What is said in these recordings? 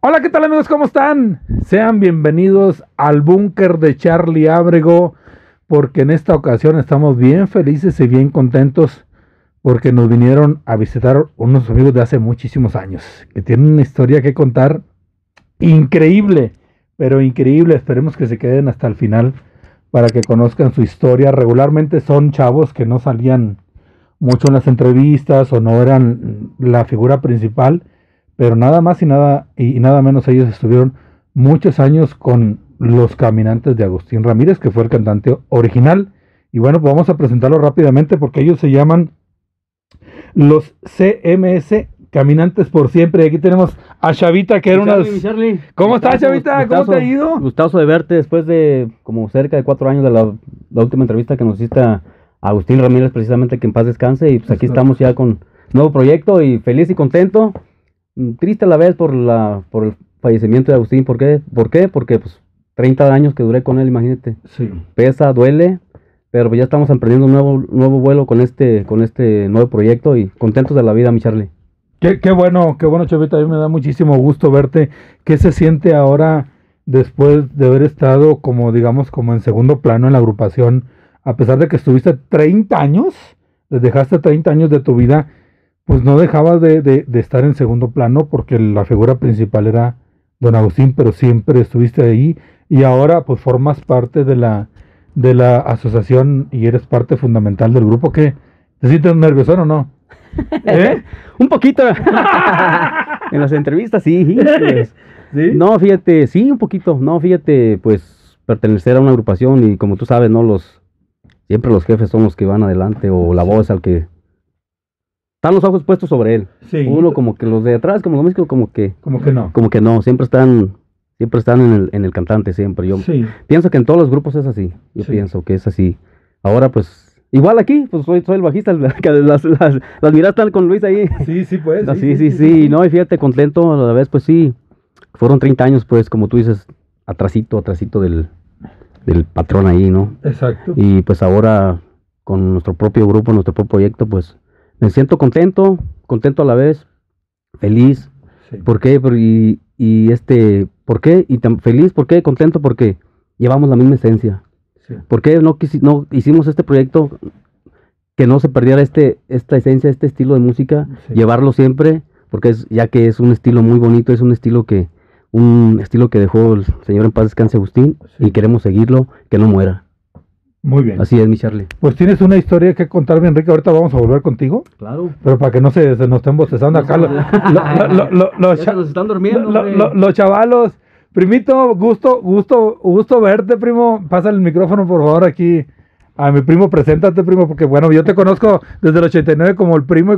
Hola, ¿qué tal amigos? ¿Cómo están? Sean bienvenidos al búnker de Charlie Ábrego, porque en esta ocasión estamos bien felices y bien contentos porque nos vinieron a visitar unos amigos de hace muchísimos años, que tienen una historia que contar increíble, pero increíble. Esperemos que se queden hasta el final para que conozcan su historia. Regularmente son chavos que no salían mucho en las entrevistas o no eran la figura principal, pero nada más y nada menos ellos estuvieron muchos años con los Caminantes de Agustín Ramírez, que fue el cantante original. Y bueno, pues vamos a presentarlo rápidamente porque ellos se llaman los CMS, Caminantes por Siempre. Y aquí tenemos a Chavita, que era Charlie, Charlie. ¿Cómo estás, Chavita? ¿Cómo te ha ido? Gustoso de verte después de como cerca de 4 años de la última entrevista que nos hiciste a Agustín Ramírez, precisamente, que en paz descanse. Y pues aquí estamos ya con nuevo proyecto y feliz y contento. Triste a la vez por el fallecimiento de Agustín. ¿Por qué? Porque pues 30 años que duré con él, imagínate. Sí. Pesa, duele, pero pues ya estamos emprendiendo un nuevo vuelo con este nuevo proyecto y contentos de la vida, mi Charlie. Qué bueno, Chavita. A mí me da muchísimo gusto verte. ¿Qué se siente ahora después de haber estado como, digamos, como en segundo plano en la agrupación? A pesar de que estuviste 30 años, les dejaste 30 años de tu vida, pues no dejabas de estar en segundo plano porque la figura principal era don Agustín, pero siempre estuviste ahí y ahora pues formas parte de la asociación y eres parte fundamental del grupo. ¿Qué? ¿Te sientes nervioso o no? Un poquito. En las entrevistas, sí. Pues. ¿Sí? No, fíjate, sí, un poquito. No, fíjate, pues pertenecer a una agrupación y como tú sabes, ¿no? Siempre los jefes son los que van adelante o la voz al que están los ojos puestos sobre él. Sí. Uno como que los de atrás, como los músicos, como que no. Como que no, siempre están en el cantante, siempre. Yo pienso que en todos los grupos es así. Yo pienso que es así. Ahora, pues, igual aquí, pues soy el bajista, que las miradas están con Luis ahí. Sí, pues. Sí. No, y fíjate, contento a la vez, pues sí. Fueron 30 años, pues, como tú dices, atrasito del patrón ahí, ¿no? Exacto. Y pues ahora, con nuestro propio grupo, nuestro propio proyecto, pues, me siento contento a la vez, feliz. Sí. ¿Por qué? ¿Por qué? Y tan feliz, ¿por qué? Contento porque llevamos la misma esencia. Sí. ¿Por qué no hicimos este proyecto que no se perdiera esta esencia, este estilo de música? Sí. Llevarlo siempre, porque ya que es un estilo muy bonito, es un estilo que dejó el señor en paz descanse Agustín, sí. Y queremos seguirlo, que no muera. Muy bien. Así es, mi Charlie. Pues tienes una historia que contarme, Enrique. Ahorita vamos a volver contigo. Claro. Pero para que no se nos estén bostezando acá. Nos están durmiendo. Los chavalos. Primito, gusto verte, primo. Pásale el micrófono, por favor, aquí a mi primo. Preséntate, primo, porque bueno, yo te conozco desde el 89 como el primo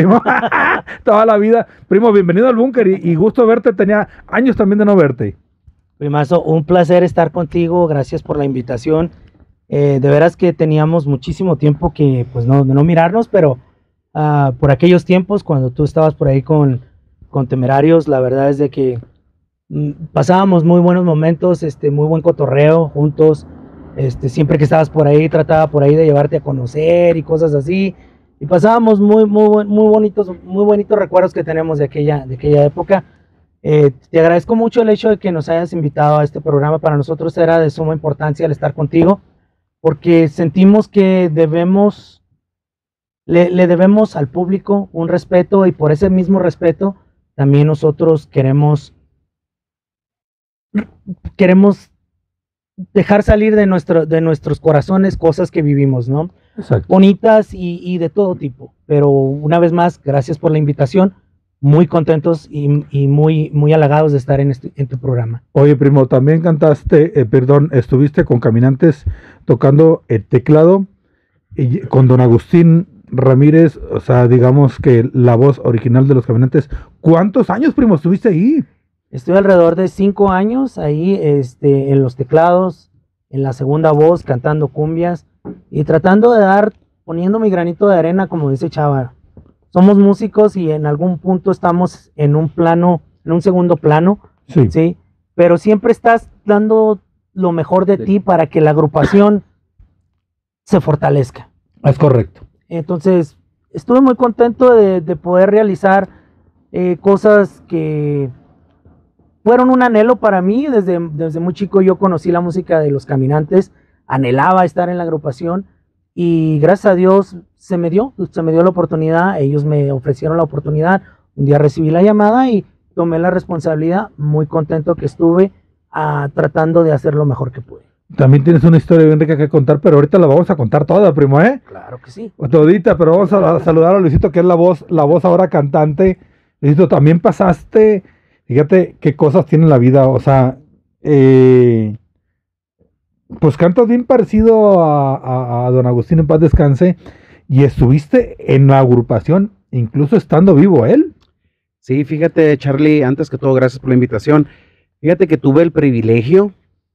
toda la vida. Primo, bienvenido al búnker y gusto verte. Tenía años también de no verte. Primazo, un placer estar contigo. Gracias por la invitación. De veras que teníamos muchísimo tiempo que pues no mirarnos, pero por aquellos tiempos cuando tú estabas por ahí con Temerarios, la verdad es de que pasábamos muy buenos momentos, muy buen cotorreo juntos. Siempre que estabas por ahí trataba por ahí de llevarte a conocer y cosas así, y pasábamos muy bonitos recuerdos que tenemos de aquella época. Te agradezco mucho el hecho de que nos hayas invitado a este programa. Para nosotros era de suma importancia el estar contigo, porque sentimos que le debemos al público un respeto, y por ese mismo respeto también nosotros queremos dejar salir de nuestros corazones cosas que vivimos, ¿no? Exacto. Bonitas y de todo tipo. Pero una vez más, gracias por la invitación. Muy contentos y muy halagados de estar en tu programa. Oye, primo, también estuviste con Caminantes tocando el teclado y con don Agustín Ramírez, o sea, digamos que la voz original de los Caminantes. ¿Cuántos años, primo, estuviste ahí? Estuve alrededor de 5 años ahí, en los teclados, en la segunda voz, cantando cumbias y tratando de poniendo mi granito de arena, como dice Chava. Somos músicos y en algún punto estamos en un segundo plano, ¿sí? Pero siempre estás dando lo mejor de ti para que la agrupación se fortalezca. Es correcto. Entonces, estuve muy contento de poder realizar cosas que fueron un anhelo para mí. Desde muy chico yo conocí la música de Los Caminantes, anhelaba estar en la agrupación y gracias a Dios se me dio la oportunidad, ellos me ofrecieron la oportunidad, un día recibí la llamada y tomé la responsabilidad, muy contento que estuve tratando de hacer lo mejor que pude. También tienes una historia bien rica que contar, pero ahorita la vamos a contar toda, primo, ¿eh? Claro que sí. Todita, pero vamos a saludar a Luisito, que es la voz ahora cantante. Luisito, también pasaste, fíjate qué cosas tiene la vida, o sea, pues cantas bien parecido a don Agustín, en paz descanse, y estuviste en la agrupación, incluso estando vivo él. Sí, fíjate, Charlie, antes que todo, gracias por la invitación. Fíjate que tuve el privilegio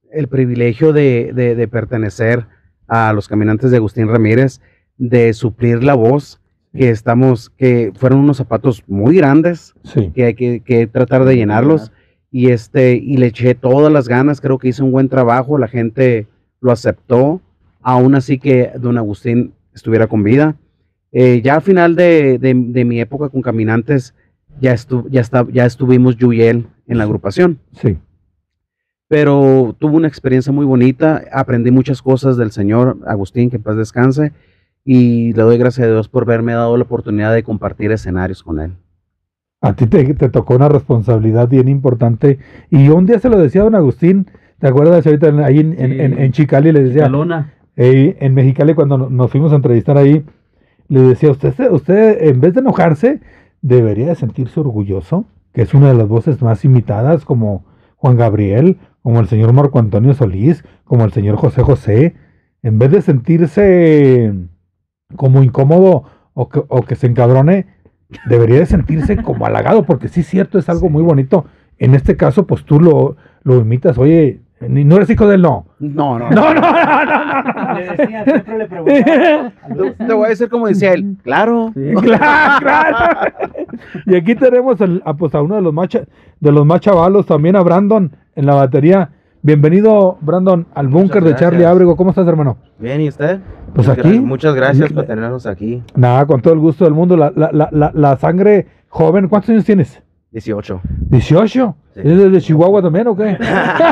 de pertenecer a los Caminantes de Agustín Ramírez, de suplir la voz, que fueron unos zapatos muy grandes, Sí. que hay que tratar de llenarlos, y le eché todas las ganas, creo que hice un buen trabajo, la gente lo aceptó, aún así que don Agustín estuviera con vida. Ya al final de mi época con Caminantes, ya estuvimos yo y él en la agrupación. Sí. Pero tuve una experiencia muy bonita, aprendí muchas cosas del señor Agustín, que en paz descanse, y le doy gracias a Dios por haberme dado la oportunidad de compartir escenarios con él. A ti te tocó una responsabilidad bien importante, y yo un día se lo decía a don Agustín, ¿te acuerdas ahorita ahí en Chicali? Le decía, en Mexicali, cuando nos fuimos a entrevistar ahí, le decía, usted en vez de enojarse, debería de sentirse orgulloso, que es una de las voces más imitadas, como Juan Gabriel, como el señor Marco Antonio Solís, como el señor José José. En vez de sentirse como incómodo o que se encabrone, debería de sentirse como halagado, porque sí es cierto, es algo muy bonito. En este caso, pues tú lo imitas. Oye, no eres hijo de él, no. No. No. Le decía, siempre le preguntaba. Te voy a decir como decía él, claro. Sí. Claro. Y aquí tenemos pues a uno de los más chavalos, también a Brandon en la batería. Bienvenido, Brandon, al búnker de Charlie gracias. Ábrego. ¿Cómo estás, hermano? Bien, ¿y usted? Pues Muchas aquí. Muchas gracias por tenernos aquí. Nada, con todo el gusto del mundo. La sangre joven, ¿cuántos años tienes? 18. 18. Sí. ¿Eres de Chihuahua también o qué?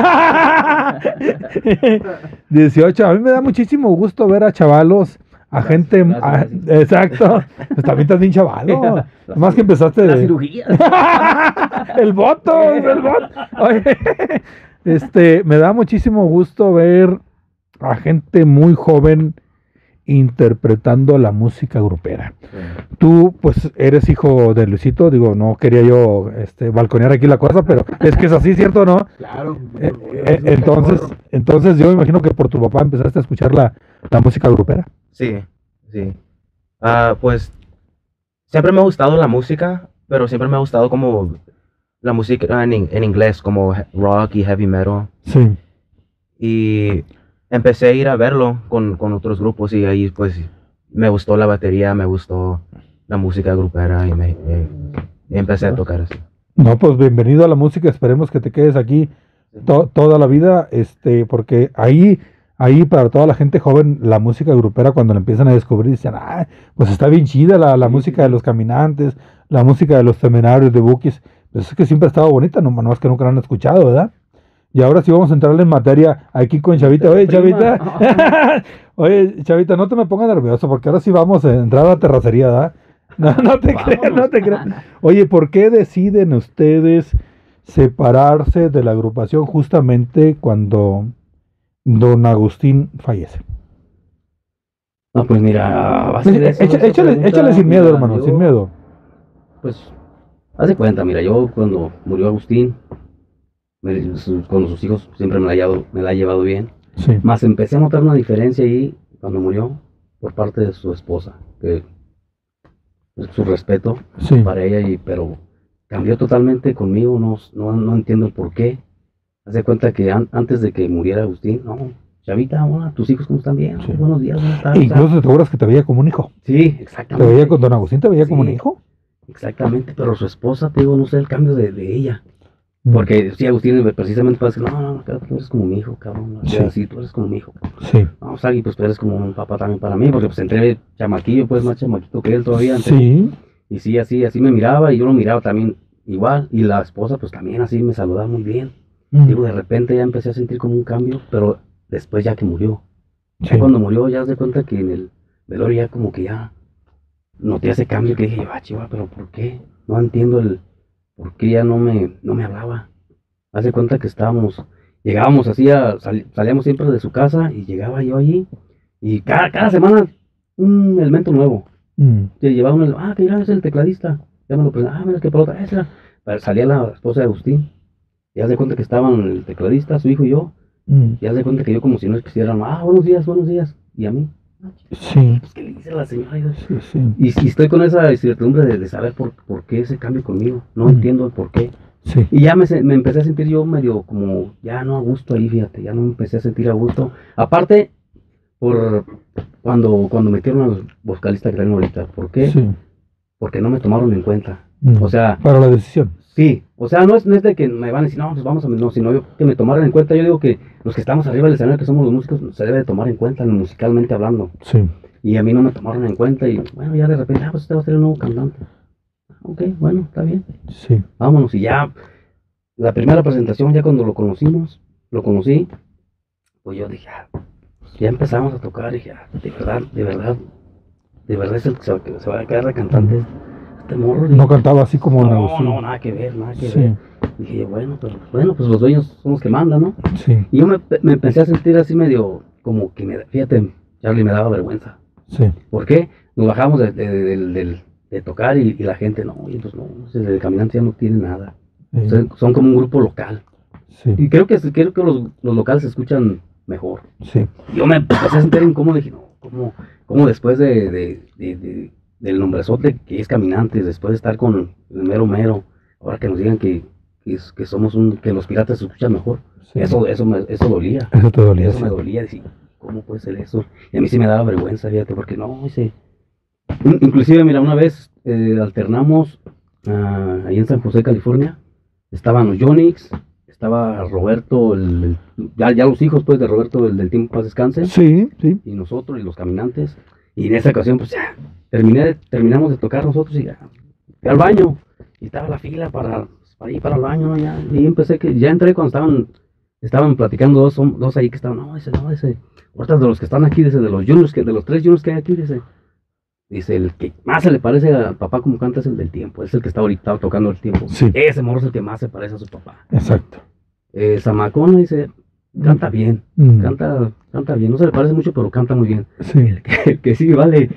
18. A mí me da muchísimo gusto ver a chavalos, a gente. gracias. Exacto. Pues también estás bien chavalo. Más que empezaste La de. cirugía. el voto. Oye, me da muchísimo gusto ver a gente muy joven interpretando la música grupera. Tú, pues, eres hijo de Luisito, digo, no quería yo balconear aquí la cosa, pero es que es así, ¿cierto o no? Claro. Entonces yo me imagino que por tu papá empezaste a escuchar la música grupera. Sí. Pues siempre me ha gustado la música, pero siempre me ha gustado como la música en inglés, como rock y heavy metal. Sí. Y empecé a ir a verlo con otros grupos y ahí pues me gustó la batería, me gustó la música grupera y empecé a tocar así. No, pues bienvenido a la música, esperemos que te quedes aquí toda la vida, porque ahí para toda la gente joven, la música grupera, cuando la empiezan a descubrir, dicen, pues está bien chida la música de los Caminantes, la música de los Temerarios, de Bukis, pues es que siempre ha estado bonita, no más que nunca la han escuchado, ¿verdad? Y ahora sí vamos a entrarle en materia aquí con Chavita. Oye, Chavita, oye, Chavita, no te me pongas nervioso, porque ahora sí vamos a entrar a la terracería, ¿verdad? No te creas. Oye, ¿por qué deciden ustedes separarse de la agrupación justamente cuando don Agustín fallece? No, pues mira, a base de eso, Échale sin miedo, hermano, sin miedo. Pues, haz de cuenta, mira, yo cuando murió Agustín, con sus hijos siempre me la ha llevado bien. Sí. Más empecé a notar una diferencia ahí cuando murió por parte de su esposa, que su respeto Sí. para ella, pero cambió totalmente conmigo, no entiendo el por qué. Haz de cuenta que antes de que muriera Agustín, no, Chavita, hola, tus hijos cómo están bien, Sí. buenos días, buenas tardes. Incluso te acuerdas que te veía como un hijo. Sí, Te exactamente. veía con don Agustín, te veía como un Sí. hijo. Exactamente, pero su esposa, te digo, no sé el cambio de ella. Porque sí, Agustín precisamente puede decir, no, claro, tú eres como mi hijo, cabrón. Sí. Sí, tú eres como mi hijo. Sí. No, Sagui, pues tú eres como un papá también para mí, porque pues entré chamaquillo, pues más chamaquito que él todavía. Sí. Y sí, así me miraba y yo lo miraba también. igual, y la esposa pues también así me saludaba muy bien. Mm. Digo, de repente ya empecé a sentir como un cambio, pero después ya que murió. Ya Sí. cuando murió ya se cuenta que en el velorio ya como que ya noté ese cambio que dije, chiva, pero ¿por qué? No entiendo el por qué ya no me hablaba. Hace cuenta que llegábamos así salíamos siempre de su casa y llegaba yo allí y cada semana un elemento nuevo. Mm. Que llevaba que mira, es el tecladista. Ya me lo presentaba, mira qué pelota esa. Salía la esposa de Agustín. Y haz de cuenta que estaban el tecladista, su hijo y yo. Mm. Y haz de cuenta que yo como si no quisieran, buenos días, buenos días. Y a mí, Sí, pues, ¿qué le dice la señora? Y yo, sí, sí. Y estoy con esa incertidumbre de saber por qué ese cambio conmigo. No entiendo el por qué. Sí. Y ya me empecé a sentir yo medio como, ya no a gusto ahí, fíjate. Ya no me empecé a sentir a gusto. Aparte, por cuando metieron al vocalista que traen ahorita. ¿Por qué? Sí. Porque no me tomaron en cuenta. Mm. O sea, Para la decisión. sí. O sea, no es de que me van a decir, no, pues vamos a... No, sino que me tomaran en cuenta. Yo digo que los que estamos arriba del escenario, que somos los músicos, se debe de tomar en cuenta musicalmente hablando. Sí. Y a mí no me tomaron en cuenta y bueno, ya de repente, pues este va a ser el nuevo cantante. Ok, bueno, está bien. Sí. Vámonos. Y ya, la primera presentación, ya cuando lo conocí, pues yo dije, ya empezamos a tocar y dije, de verdad es el que se va a quedar de cantante este morro. No cantaba así como en no, Agustín. no, nada que ver. Sí. Dije, bueno, pues los dueños son los que mandan, ¿no? Sí. Y yo me empecé a sentir así medio, como que fíjate, Charlie, me daba vergüenza. Sí. ¿Por qué? Nos bajamos de tocar y la gente, no, y pues no, el de Caminantes ya no tiene nada. Sí. Son como un grupo local. Sí. Y creo que los locales se escuchan mejor. Sí. Yo me empecé a sentir incómodo, dije, no, ¿cómo después del nombrezote que es Caminantes, después de estar con el mero, ahora que nos digan que somos que los piratas se escuchan mejor? Sí. Eso dolía. Eso te dolía. Eso Sí. me dolía, decir, ¿cómo puede ser eso? Y a mí sí me daba vergüenza, fíjate, porque no, inclusive, mira, una vez alternamos ahí en San José, California, estaban los Yonix, estaba Roberto, ya los hijos pues de Roberto, el del Tiempo Paz Descanse, Sí. Sí. y nosotros, y los Caminantes, y en esa ocasión, pues ya, terminamos de tocar nosotros y ya, fui al baño, y estaba la fila para ir para el baño, ya, y ya entré cuando estaban platicando dos ahí que estaban, no, ese, ahorita de los que están aquí, de los juniors, de los 3 juniors que hay aquí, dice, el que más se le parece al papá como canta es el del Tiempo, es el que está ahorita tocando el Tiempo. Sí. Ese morro es el que más se parece a su papá. Exacto. Zamacona dice, canta bien, Mm. canta bien, no se le parece mucho, pero canta muy bien. Sí. Que sí, vale.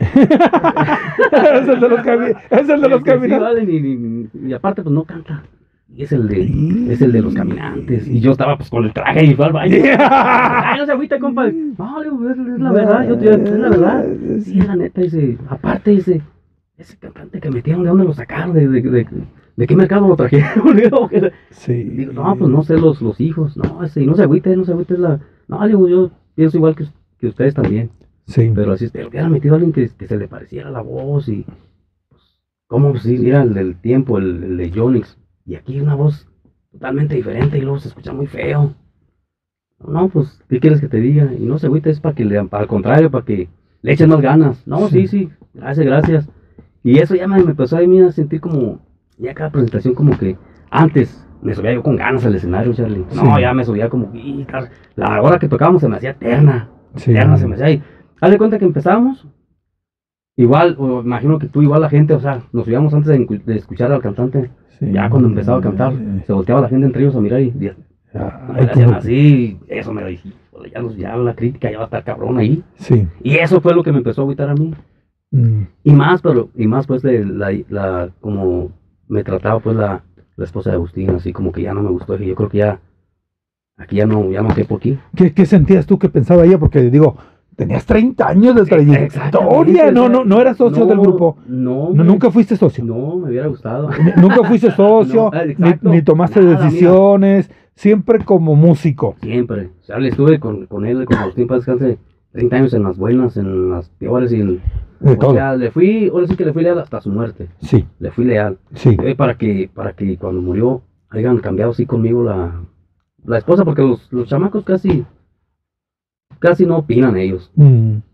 Es el de los Que sí, caminantes. vale, y aparte pues no canta. Y es el de los Caminantes. Y yo estaba pues con el traje y fue al baño. Ay, no se agüita, compa. No, le digo, es la verdad, es la verdad. Sí, la neta, aparte ese cantante que metieron, ¿de dónde lo sacaron? ¿De qué mercado lo trajeron? Sí. Digo, no, pues no sé, los hijos. No, y no se agüite, es la... No, digo, yo pienso igual que ustedes también. Sí. Pero así, pero hubiera metido a alguien que se le pareciera la voz y... Pues, ¿cómo? Pues, sí, era el del Tiempo, el de Yonix. Y aquí una voz totalmente diferente y luego se escucha muy feo. No, pues, ¿qué quieres que te diga? Y no se agüite, es para al contrario, para que le echen más ganas. No, sí, gracias. Y eso ya me empezó a mí a sentir como, ya cada presentación como que antes me subía yo con ganas al escenario, Charlie. No, Sí. ya me subía como, la hora que tocábamos se me hacía eterna. Sí. Eterna se me hacía. Y haz de cuenta que empezamos, igual, o imagino que tú igual la gente, o sea, nos subíamos antes de escuchar al cantante. Sí. Ya cuando empezaba a cantar, se volteaba la gente entre ellos a mirar y Ay, hacían como- así, eso me dije, ya la crítica ya va a estar cabrón ahí. Sí. Y eso fue lo que me empezó a agüitar a mí. Mm. Y más pues de como me trataba pues la esposa de Agustín, así como que ya no me gustó, y yo creo que aquí ya no quepo aquí. ¿Qué sentías tú que pensaba ella? Porque digo, tenías 30 años de trayectoria. Exactamente, No eras socio del grupo. No, Nunca fuiste socio. No, me hubiera gustado. Nunca fuiste socio, No, exacto. ni tomaste Nada, decisiones, siempre como músico. Siempre. O sea, le estuve con él, con Agustín Paz Descanse, 30 años en las buenas, en las peores y en... De O todo. sea, ahora sí que le fui leal hasta su muerte. Sí, Le fui leal. sí. Para que cuando murió hayan cambiado así conmigo la esposa, porque los chamacos casi no opinan ellos. Mm.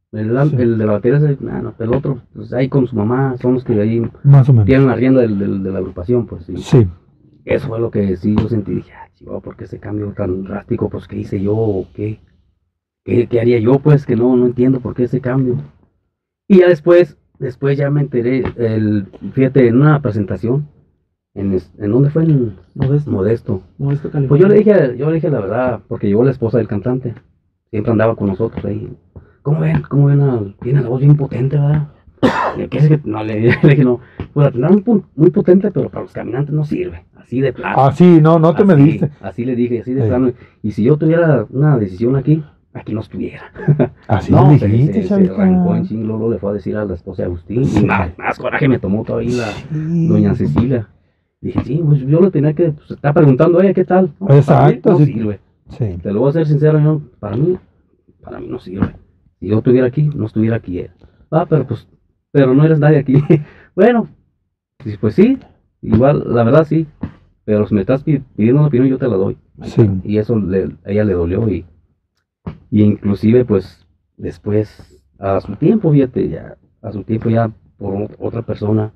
El de la batería, el otro, pues ahí con su mamá, son los que ahí Más o menos. tienen la rienda de la agrupación, pues sí. Sí. Eso fue lo que sí yo sentí, dije, chihuahua, ¿por qué ese cambio tan drástico? Pues, ¿qué hice yo? ¿O ¿Qué haría yo? Pues, que no entiendo por qué ese cambio. Y ya después ya me enteré, fíjate, en una presentación, ¿en dónde fue? En Modesto. Pues yo le dije la verdad, porque llegó la esposa del cantante, siempre andaba con nosotros ahí. ¿Cómo ven? Tiene la voz bien potente, ¿verdad? ¿Qué es que no? Le dije, no, pues la tendrá muy potente, pero para los caminantes no sirve, así de plano. Ah, sí, no te me diste. Así le dije, así de Sí. plano. Y si yo tuviera una decisión aquí no estuviera. Así No, le dijiste, se Chavita. arrancó en chinglo, le fue a decir a la esposa de Agustín. Sí. Y más coraje me tomó todavía Sí. doña Cecilia. Dije, sí, pues yo le tenía que, pues, está preguntando, oye, ¿qué tal? No, Exacto, para mí no sí. sirve. Sí. Te lo voy a ser sincero, para mí no sirve. Si yo estuviera aquí, no estuviera aquí él. Pero no eres nadie aquí. Bueno, pues sí, igual, la verdad sí. Pero si me estás pidiendo una opinión, yo te la doy. Sí. Y eso a ella le dolió y inclusive pues después, a su tiempo, fíjate, ya por otra persona,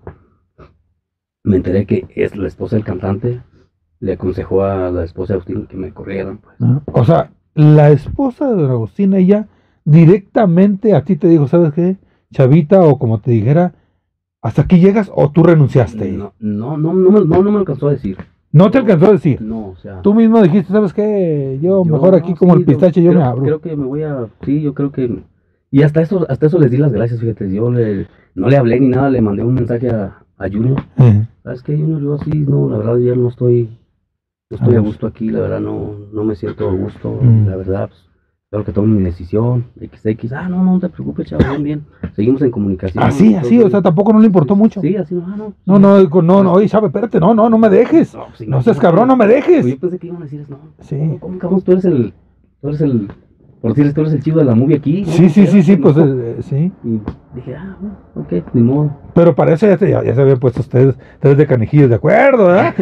me enteré que es la esposa del cantante, le aconsejó a la esposa de Agustín que me corrieran, pues. ¿No? O sea, la esposa de don Agustín, ella directamente a ti te dijo, ¿sabes qué? Chavita, o como te dijera, hasta aquí llegas o tú renunciaste. No me alcanzó a decir. No te alcanzó a decir. No, o sea. Tú mismo dijiste, ¿sabes qué? Yo mejor aquí no, como sí, el pistache yo me abro. Creo que me voy a, sí, yo creo que, y hasta eso les di las gracias, fíjate, no le hablé ni nada, le mandé un mensaje a Junior. ¿Sabes qué, Junior? Yo así, no, la verdad ya no estoy a gusto aquí, la verdad no me siento a gusto, la verdad, pues, espero que tome mi decisión, XX, no te preocupes, chavo, bien, seguimos en comunicación. Así, o sea, tampoco no le importó mucho. Sí, así, No, oye, chavo, espérate, no me dejes. No seas cabrón, no me dejes. Yo pensé que iban a decir eso, no. Sí. ¿Cómo cabrón? Tú eres el, por decirles, tú eres el chido de la movie aquí. Sí, pues sí. Y dije, bueno, ok, ni modo. Pero para eso ya se habían puesto ustedes de canijillos, ¿de acuerdo? ¿Verdad?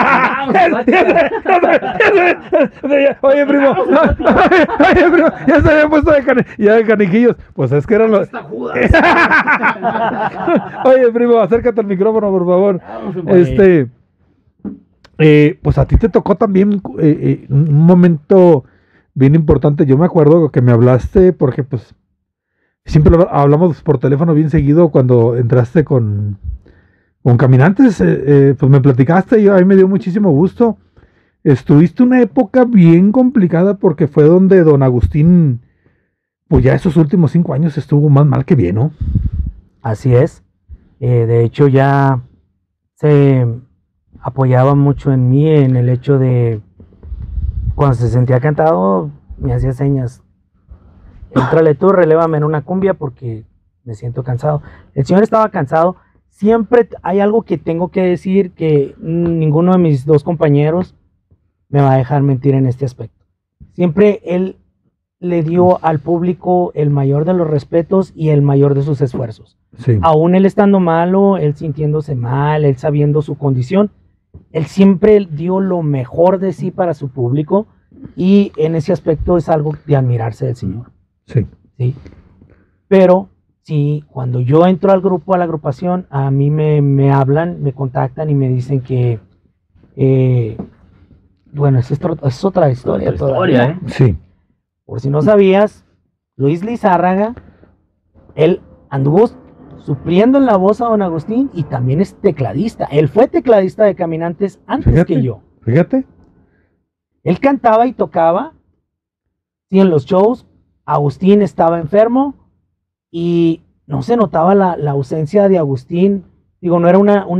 Oye, primo, ya se habían puesto de canijillos. Pues es que eran los... Oye, primo, acércate al micrófono, por favor. Pues a ti te tocó también un momento bien importante. Yo me acuerdo que me hablaste porque pues siempre hablamos por teléfono bien seguido cuando entraste con Caminantes, pues me platicaste y a mí me dio muchísimo gusto. Estuviste una época bien complicada porque fue donde don Agustín, pues ya esos últimos 5 años estuvo más mal que bien, ¿no? Así es. De hecho ya se apoyaba mucho en mí en el hecho de cuando se sentía cantado me hacía señas. Entrale tú, relévame en una cumbia porque me siento cansado. El señor estaba cansado. Siempre hay algo que tengo que decir que ninguno de mis dos compañeros me va a dejar mentir en este aspecto. Siempre él le dio al público el mayor de los respetos y el mayor de sus esfuerzos. Sí. Aún él estando malo, él sintiéndose mal, él sabiendo su condición, él siempre dio lo mejor de sí para su público y en ese aspecto es algo de admirarse del señor. Sí. ¿Sí? Pero sí, cuando yo entro al grupo, a la agrupación, a mí me hablan, me contactan y me dicen que bueno, es otra historia. Todavía. Sí. Por si no sabías, Luis Lizárraga, él anduvo supliendo en la voz a don Agustín y también es tecladista. Él fue tecladista de Caminantes antes que yo. Fíjate. Él cantaba y tocaba. Sí, en los shows, Agustín estaba enfermo y no se notaba la ausencia de Agustín. Digo, no era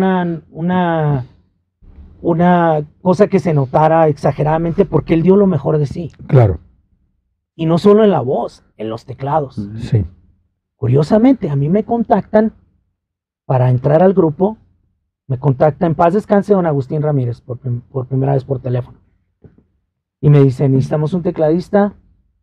una cosa que se notara exageradamente porque él dio lo mejor de sí. Claro. Y no solo en la voz, en los teclados. Sí. Curiosamente, a mí me contactan para entrar al grupo. Me contacta en paz descanse don Agustín Ramírez por primera vez por teléfono. Y me dicen, necesitamos un tecladista.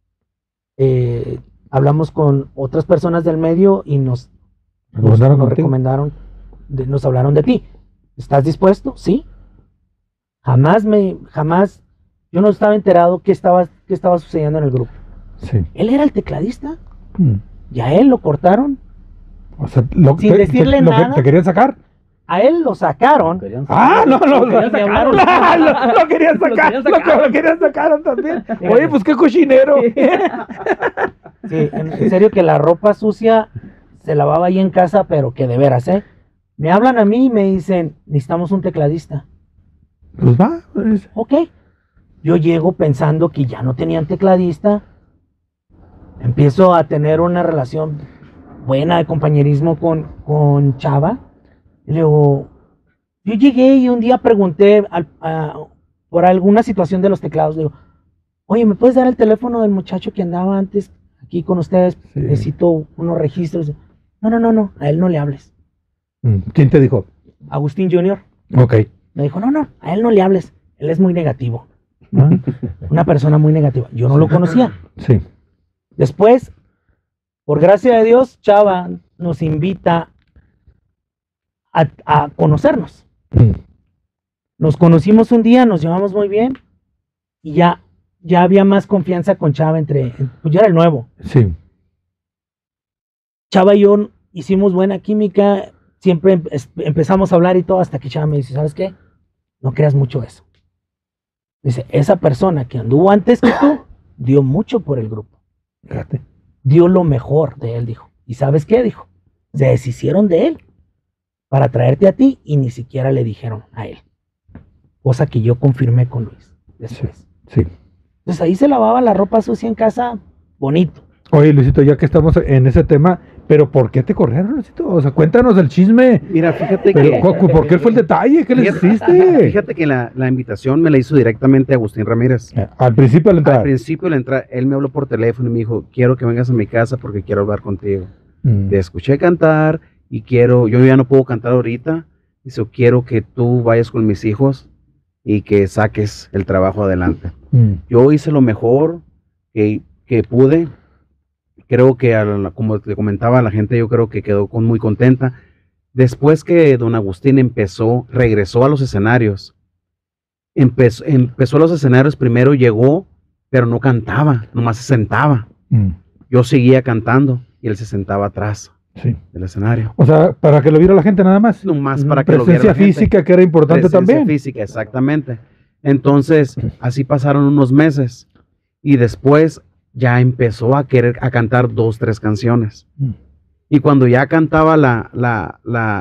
Hablamos con otras personas del medio y nos recomendaron, nos hablaron de ti. ¿Estás dispuesto? Sí. Jamás, yo no estaba enterado qué estaba sucediendo en el grupo. Sí. Él era el tecladista. y a él lo cortaron. O sea, Sin decirle nada. ¿Te querían sacar? A él lo sacaron. Ah, no, Lo querían sacar. lo querían sacar, lo querían sacar también. Oye, pues qué cochinero. Sí, en serio que la ropa sucia se lavaba ahí en casa, pero que de veras, ¿eh? Me hablan a mí y me dicen, necesitamos un tecladista. Pues va. Pues. Ok. Yo llego pensando que ya no tenían tecladista. Empiezo a tener una relación buena de compañerismo con Chava. Y luego, yo llegué y un día pregunté por alguna situación de los teclados. Le digo, oye, ¿me puedes dar el teléfono del muchacho que andaba antes aquí con ustedes? Sí. Necesito unos registros. No, a él no le hables. ¿Quién te dijo? Agustín Jr. Ok. me dijo, no, a él no le hables, él es muy negativo. ¿Ah? Una persona muy negativa. Yo no lo conocía. Sí. Después, por gracia de Dios, Chava nos invita a conocernos. Nos conocimos un día, nos llevamos muy bien y ya había más confianza con Chava pues yo era el nuevo. Sí. Chava y yo hicimos buena química, siempre empezamos a hablar y todo, hasta que Chava me dice, ¿sabes qué? No creas mucho eso. Dice, esa persona que anduvo antes que tú, dio mucho por el grupo. Fíjate. Dio lo mejor de él, dijo. ¿Y sabes qué? Dijo, se deshicieron de él para traerte a ti y ni siquiera le dijeron a él. Cosa que yo confirmé con Luis después. Sí. Entonces ahí se lavaba la ropa sucia en casa, bonito. Oye, Luisito, ya que estamos en ese tema, ¿pero por qué te corrieron, Luisito? O sea, cuéntanos el chisme. Mira, fíjate Pero, que... ¿por qué fue el detalle? ¿Qué les hiciste? Fíjate que la invitación me la hizo directamente Agustín Ramírez. Al principio de la entrada. Al principio de la entrada, él me habló por teléfono y me dijo, quiero que vengas a mi casa porque quiero hablar contigo. Te escuché cantar y yo ya no puedo cantar ahorita. Dice, quiero que tú vayas con mis hijos y que saques el trabajo adelante. Yo hice lo mejor que pude. Creo que, como te comentaba, la gente yo creo que quedó muy contenta. Después que don Agustín regresó a los escenarios. Empezó a los escenarios, primero llegó, pero no cantaba, nomás se sentaba. Yo seguía cantando y él se sentaba atrás del escenario. O sea, para que lo viera la gente nada más. Nomás para que lo viera Presencia la gente. física, que era importante Presencia también. física, exactamente. Entonces, así pasaron unos meses y después ya empezó a cantar 2, 3 canciones. Y cuando ya cantaba la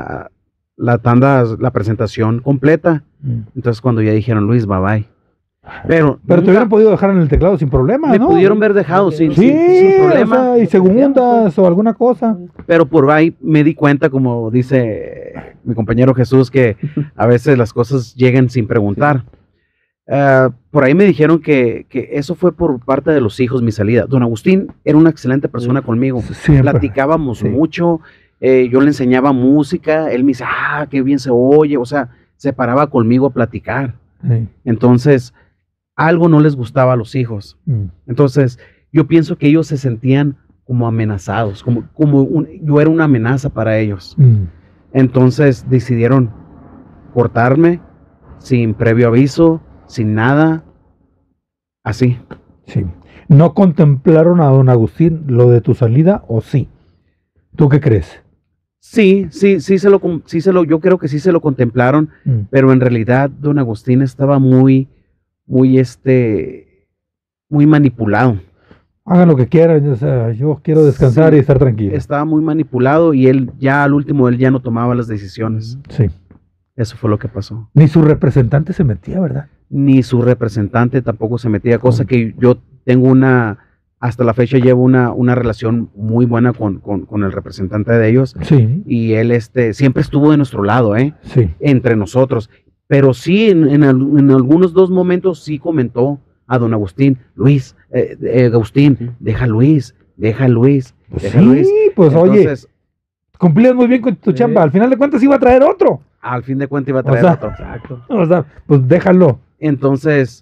presentación completa, entonces cuando ya dijeron, Luis, bye. Pero te hubieran podido dejar en el teclado sin problema, me ¿no? pudieron haber dejado sin problema. O sea, y segundas o alguna cosa. Pero por ahí me di cuenta, como dice mi compañero Jesús, que a veces las cosas llegan sin preguntar. Por ahí me dijeron que eso fue por parte de los hijos, mi salida. Don Agustín era una excelente persona conmigo. Siempre. Platicábamos mucho, yo le enseñaba música, él me dice, qué bien se oye, o sea, se paraba conmigo a platicar. Sí. Entonces, algo no les gustaba a los hijos. Entonces, yo pienso que ellos se sentían como amenazados, yo era una amenaza para ellos. Entonces, decidieron cortarme sin previo aviso, sin nada, así. Sí. ¿No contemplaron a don Agustín lo de tu salida o sí? ¿Tú qué crees? Sí, yo creo que sí se lo contemplaron, pero en realidad don Agustín estaba muy manipulado. Hagan lo que quieran, o sea, yo quiero descansar y estar tranquilo. Estaba muy manipulado y él ya al último él ya no tomaba las decisiones. Sí. Eso fue lo que pasó. Ni su representante se metía, ¿verdad? Ni su representante tampoco se metía, cosa que yo tengo hasta la fecha llevo una relación muy buena con el representante de ellos. Sí. Y él siempre estuvo de nuestro lado, Sí. entre nosotros. Pero sí, en algunos 2 momentos sí comentó a don Agustín, Luis, Agustín, deja a Luis. Pues Deja a Luis. pues Entonces, oye, cumplías muy bien con tu chamba. Al final de cuentas iba a traer otro. al fin de cuentas iba a traer otro. Exacto. O sea, pues déjalo. Entonces,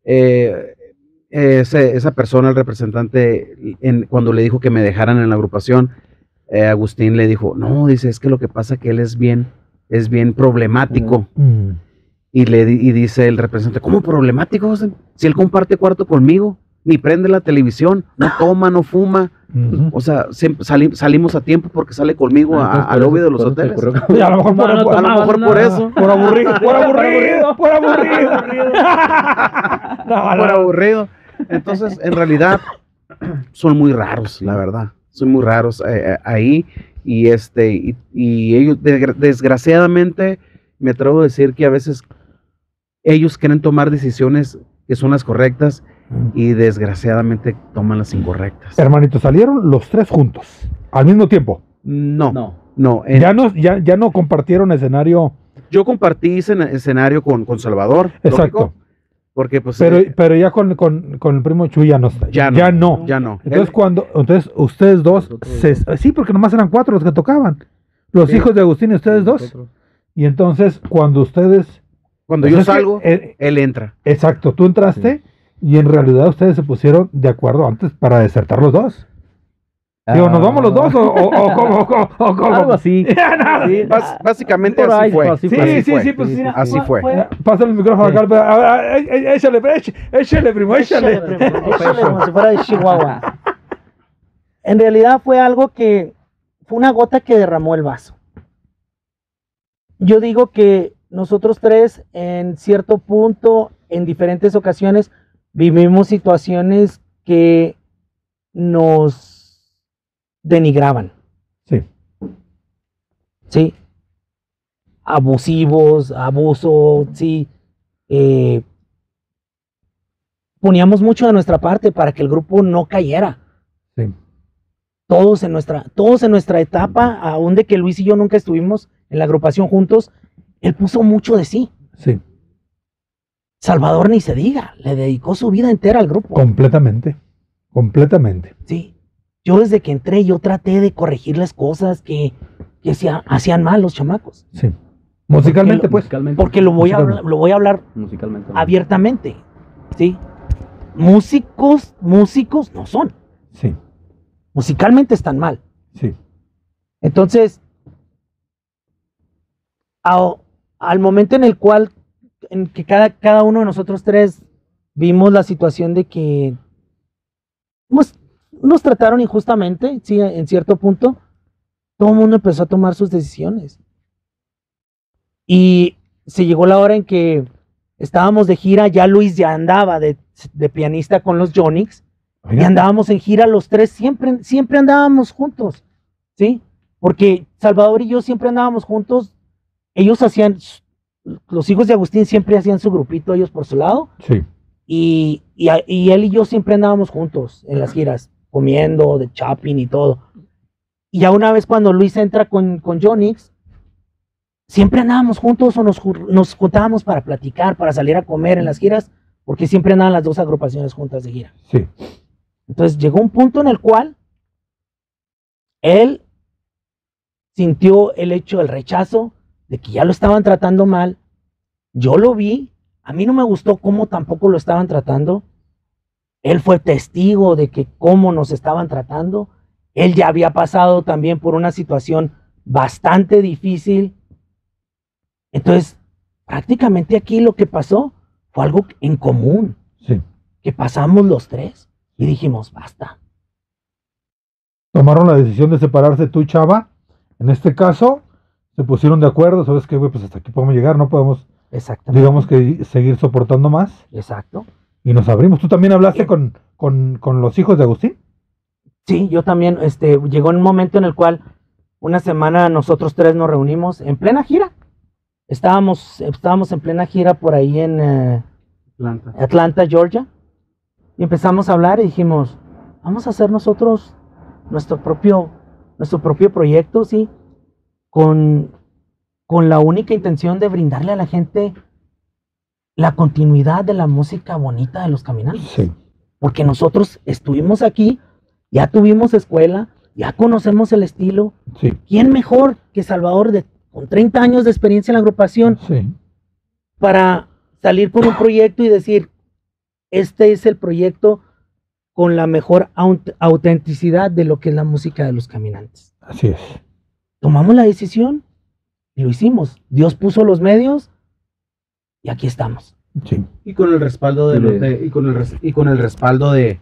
esa persona, el representante, cuando le dijo que me dejaran en la agrupación, Agustín le dijo, no, dice, es que lo que pasa es que él es bien problemático. Y dice el representante, ¿cómo problemático? Si él comparte cuarto conmigo, ni prende la televisión, no toma, no fuma, Ujú. O sea, siempre salimos a tiempo porque sale conmigo Entonces, al lobby de los hoteles. Y a lo mejor por, No, no por- A lo mejor por eso. por aburrido, por aburrido, por aburrido. No, Por no. aburrido. Entonces, en realidad, son muy raros, la verdad. Son muy raros ahí. Y ellos, desgraciadamente, me atrevo a decir que a veces ellos quieren tomar decisiones que son las correctas y desgraciadamente toman las incorrectas. Hermanito, salieron los tres juntos, al mismo tiempo. No. Ya no compartieron escenario, Yo compartí escenario con Salvador. exacto. lógico, porque pues Pero ya con el primo Chuy ya no está. ya no. no. Entonces ustedes dos, sí, porque nomás eran cuatro los que tocaban. Los Sí. hijos de Agustín y ustedes dos. Y entonces cuando ustedes... Cuando pues yo es que, salgo, él entra. exacto, tú entraste y en realidad ustedes se pusieron de acuerdo antes para desertar los dos. Digo, ¿nos vamos los dos o cómo? Algo así. Nada. Sí, Básicamente por así ahí, fue. así Sí, fue. sí, pues Sí, mira, sí, así fue. Pásale el micrófono acá. Échale, primo, échale. Échale como si fuera de Chihuahua. En realidad fue algo que fue una gota que derramó el vaso. Yo digo que nosotros tres en cierto punto, en diferentes ocasiones, vivimos situaciones que nos denigraban, Sí, ¿sí? Abusivos, abuso, sí. Poníamos mucho de nuestra parte para que el grupo no cayera. sí. Todos en nuestra etapa, aún de que Luis y yo nunca estuvimos en la agrupación juntos, él puso mucho de sí. Sí, Salvador ni se diga, le dedicó su vida entera al grupo. completamente. Sí. Yo desde que entré, yo traté de corregirles cosas que hacían mal los chamacos. Sí. Musicalmente, pues. Musicalmente. Porque lo voy a hablar Musicalmente. abiertamente. ¿Sí? Músicos no son. Sí, Musicalmente están mal. sí. Entonces, al momento en que cada uno de nosotros tres vimos la situación de que nos trataron injustamente, sí, en cierto punto, todo el mundo empezó a tomar sus decisiones. Y se llegó la hora en que estábamos de gira, ya Luis ya andaba de pianista con los Jonix, y Oiga, andábamos en gira los tres, siempre andábamos juntos, ¿sí? Porque Salvador y yo siempre andábamos juntos, ellos los hijos de Agustín siempre hacían su grupito, ellos por su lado, sí, y él y yo siempre andábamos juntos en las giras, comiendo, de shopping y todo. Y ya una vez cuando Luis entra con Jonix, siempre andábamos juntos o nos juntábamos para platicar, para salir a comer en las giras, porque siempre andaban las dos agrupaciones juntas de gira. sí. Entonces llegó un punto en el cual él sintió el hecho del rechazo, de que ya lo estaban tratando mal. Yo lo vi, a mí no me gustó cómo tampoco lo estaban tratando. Él fue testigo de que cómo nos estaban tratando. Él ya había pasado también por una situación bastante difícil. Entonces, prácticamente aquí lo que pasó fue algo en común, Sí. que pasamos los tres y dijimos, basta. Tomaron la decisión de separarse tú y Chava. En este caso, se pusieron de acuerdo. ¿Sabes qué, güey? Pues hasta aquí podemos llegar. No podemos, Exactamente. digamos que, seguir soportando más. Exacto. Y nos abrimos. ¿Tú también hablaste con los hijos de Agustín? Sí, yo también, llegó un momento en el cual una semana nosotros tres nos reunimos en plena gira. Estábamos en plena gira por ahí en Atlanta, Georgia. Y empezamos a hablar y dijimos, vamos a hacer nosotros nuestro propio proyecto, ¿sí? Con la única intención de brindarle a la gente la continuidad de la música bonita de los caminantes. Sí. Porque nosotros estuvimos aquí, ya tuvimos escuela, ya conocemos el estilo. Sí. ¿Quién mejor que Salvador con 30 años de experiencia en la agrupación Sí. para salir con un proyecto y decir, este es el proyecto con la mejor autenticidad de lo que es la música de los caminantes? Así es. Tomamos la decisión y lo hicimos. Dios puso los medios y aquí estamos. Sí. Y con el respaldo de Sí, y con el respaldo de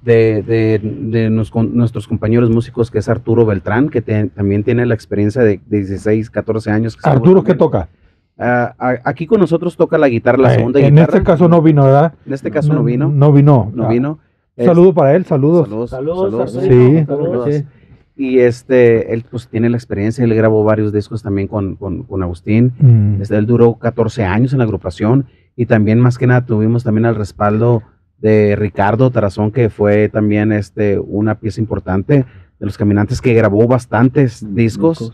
nuestros compañeros músicos, que es Arturo Beltrán, que también tiene la experiencia de 16, 14 años. Que Arturo, ¿qué toca? Aquí con nosotros toca la guitarra, la segunda en guitarra. este caso no vino, ¿verdad? En este caso no vino. No vino. No vino. Saludo para él, saludos. Saludos. Sí. Saludos. Y él pues tiene la experiencia, él grabó varios discos también con Agustín. Él duró 14 años en la agrupación, y también más que nada tuvimos también el respaldo de Ricardo Tarazón, que fue también una pieza importante de Los Caminantes, que grabó bastantes discos,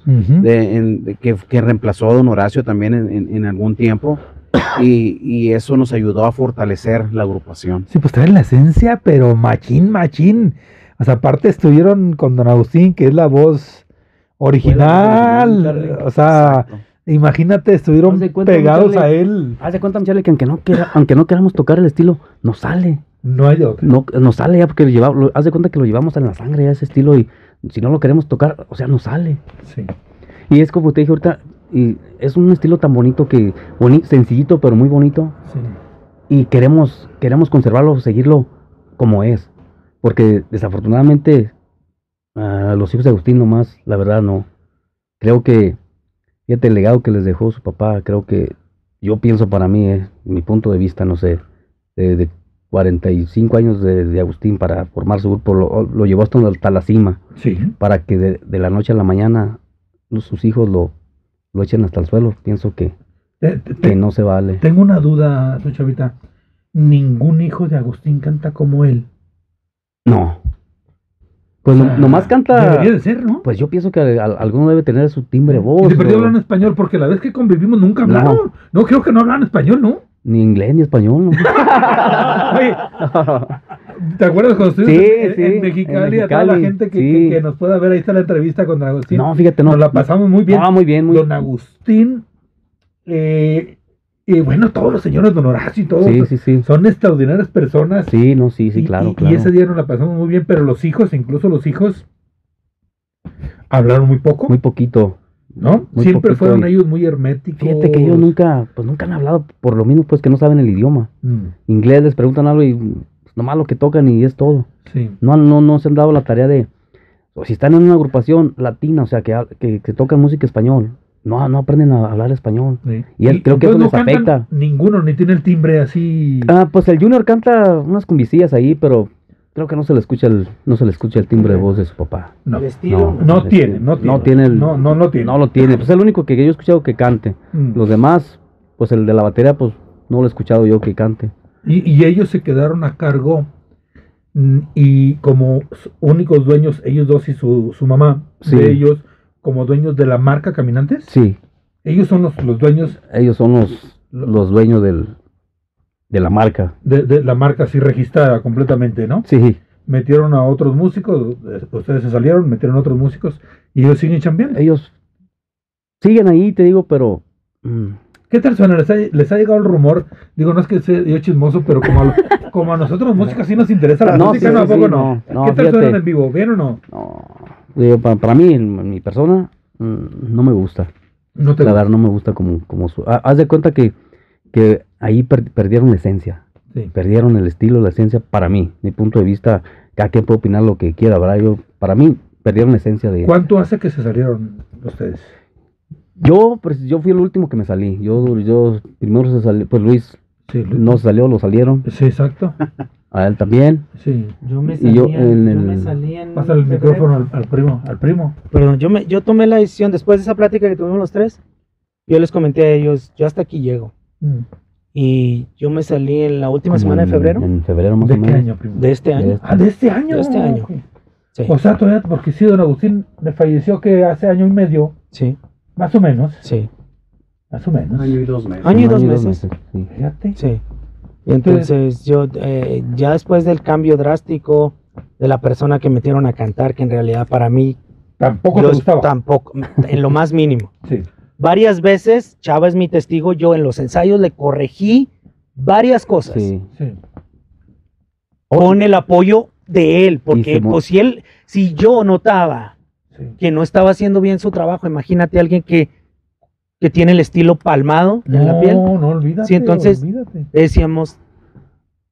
que reemplazó a Don Horacio también en algún tiempo, y eso nos ayudó a fortalecer la agrupación. Sí, pues traen la esencia, pero machín. O sea, aparte estuvieron con Don Agustín, que es la voz original. O sea, Exacto. imagínate, estuvieron Haz de cuenta, pegados Charlie. a él. Haz de cuenta, Charlie, que aunque no queramos tocar el estilo, nos sale. No hay de otra. No, nos sale ya porque haz de cuenta que lo llevamos en la sangre, ya ese estilo, y si no lo queremos tocar, o sea, nos sale. Sí. Y es como te dije ahorita, y es un estilo tan bonito sencillito, pero muy bonito, Sí. y queremos conservarlo, seguirlo como es. Porque desafortunadamente los hijos de Agustín nomás, la verdad no. Creo que, fíjate el legado que les dejó su papá, creo que yo pienso para mí, mi punto de vista, no sé, de 45 años de Agustín para formar su grupo, lo llevó hasta la cima, Sí. para que de la noche a la mañana sus hijos lo echen hasta el suelo. Pienso que no se vale. Tengo una duda, soy chavita. Ningún hijo de Agustín canta como él. No. Pues O sea, nomás canta. Debería de ser, ¿no? Pues yo pienso que alguno debe tener su timbre de Y voz. se perdió o- hablar en español, porque la vez que convivimos nunca hablaron. No, creo que no hablaban español, ¿no? Ni inglés ni español, ¿no? Oye, ¿te acuerdas cuando estuvimos Sí, en sí, Mexicali? en A toda la Mexicali, gente sí. que nos pueda ver, ahí está la entrevista con Don Agustín. No, fíjate, no. Nos la pasamos muy bien. Ah, muy bien, muy Don Agustín, y bueno, todos los señores, Don Horacio y todos, Sí. son extraordinarias personas. Sí, no, sí, y, claro, y claro. ese día nos la pasamos muy bien, pero los hijos, incluso los hijos, hablaron muy poco, Muy poquito. ¿no? muy Siempre poquito, fueron y- ellos muy herméticos. Fíjate que ellos nunca han hablado, por lo mismo, pues que no saben el idioma. Mm, Inglés, les preguntan algo y pues, nomás lo que tocan y es todo. sí. No se han dado la tarea de, o si están en una agrupación latina, o sea, que tocan música español, no aprenden a hablar español. Sí. Y creo que eso entonces les cantan afecta. ninguno, ni tiene el timbre así. Pues el Junior canta unas cumbicillas ahí, pero creo que no se le escucha el timbre de voz de su papá. No, El estilo. no tiene, no tiene. No tiene No tiene. No lo tiene. Pues es el único que yo he escuchado que cante. Mm. Los demás, pues el de la batería, pues no lo he escuchado yo que cante. Y ellos se quedaron a cargo, y como únicos dueños, ellos dos y su mamá, Sí. de ellos como dueños de la marca Caminantes. Sí, Ellos son los dueños ellos son los dueños de la marca. de la marca así registrada completamente, ¿no? Sí, Metieron a otros músicos, ustedes se salieron, metieron a otros músicos y ellos siguen chambeando. ellos siguen ahí, te digo, pero ¿Qué tal suena? ¿Les ha llegado el rumor? Digo, no es que sea yo chismoso, pero como a nosotros los músicos sí nos interesa la No, música, sí, ¿no? ¿A sí, poco sí, no? no, ¿Qué tal fíjate. suenan en vivo? ¿Bien o no? no, digo, para mí, en mi persona, no me gusta. No te La verdad, no me gusta como haz de cuenta que ahí perdieron la esencia. Sí. Perdieron el estilo, la esencia, para mí, mi punto de vista. Cada quien puede opinar lo que quiera, ¿verdad? Para mí, perdieron la esencia de... ¿Cuánto hace que se salieron ustedes? Yo fui el último que me salí. Yo primero se salió, pues Luis Sí, no se salió, lo salieron. Sí, exacto. A él también. Sí. Yo me Y salí, yo en, en yo me el- salí en Pasa el febrero. micrófono al primo. Perdón, yo tomé la decisión después de esa plática que tuvimos los tres. Yo les comenté a ellos, yo hasta aquí llego. Mm. Y yo me salí en la última como semana de febrero En febrero más ¿De o qué menos. año, primo? de este año. ¿De este año? De este año. Sí, O sea, todavía, porque sí, don Agustín me falleció que hace año y medio, sí, más o menos. sí. Más o menos. Año y 2 meses. Año y Un 2 meses. sí. Fíjate. Sí. Y entonces yo, ya después del cambio drástico de la persona que metieron a cantar, que en realidad para mí, Tampoco yo te gustaba. tampoco, en lo más mínimo. Sí. Varias veces, Chava es mi testigo, yo en los ensayos le corregí varias cosas Sí. Sí. con el apoyo de él, porque se mo- pues si yo notaba Sí. que no estaba haciendo bien su trabajo, imagínate a alguien que tiene el estilo palmado en la piel, No, olvídate. Sí, entonces- olvídate. decíamos,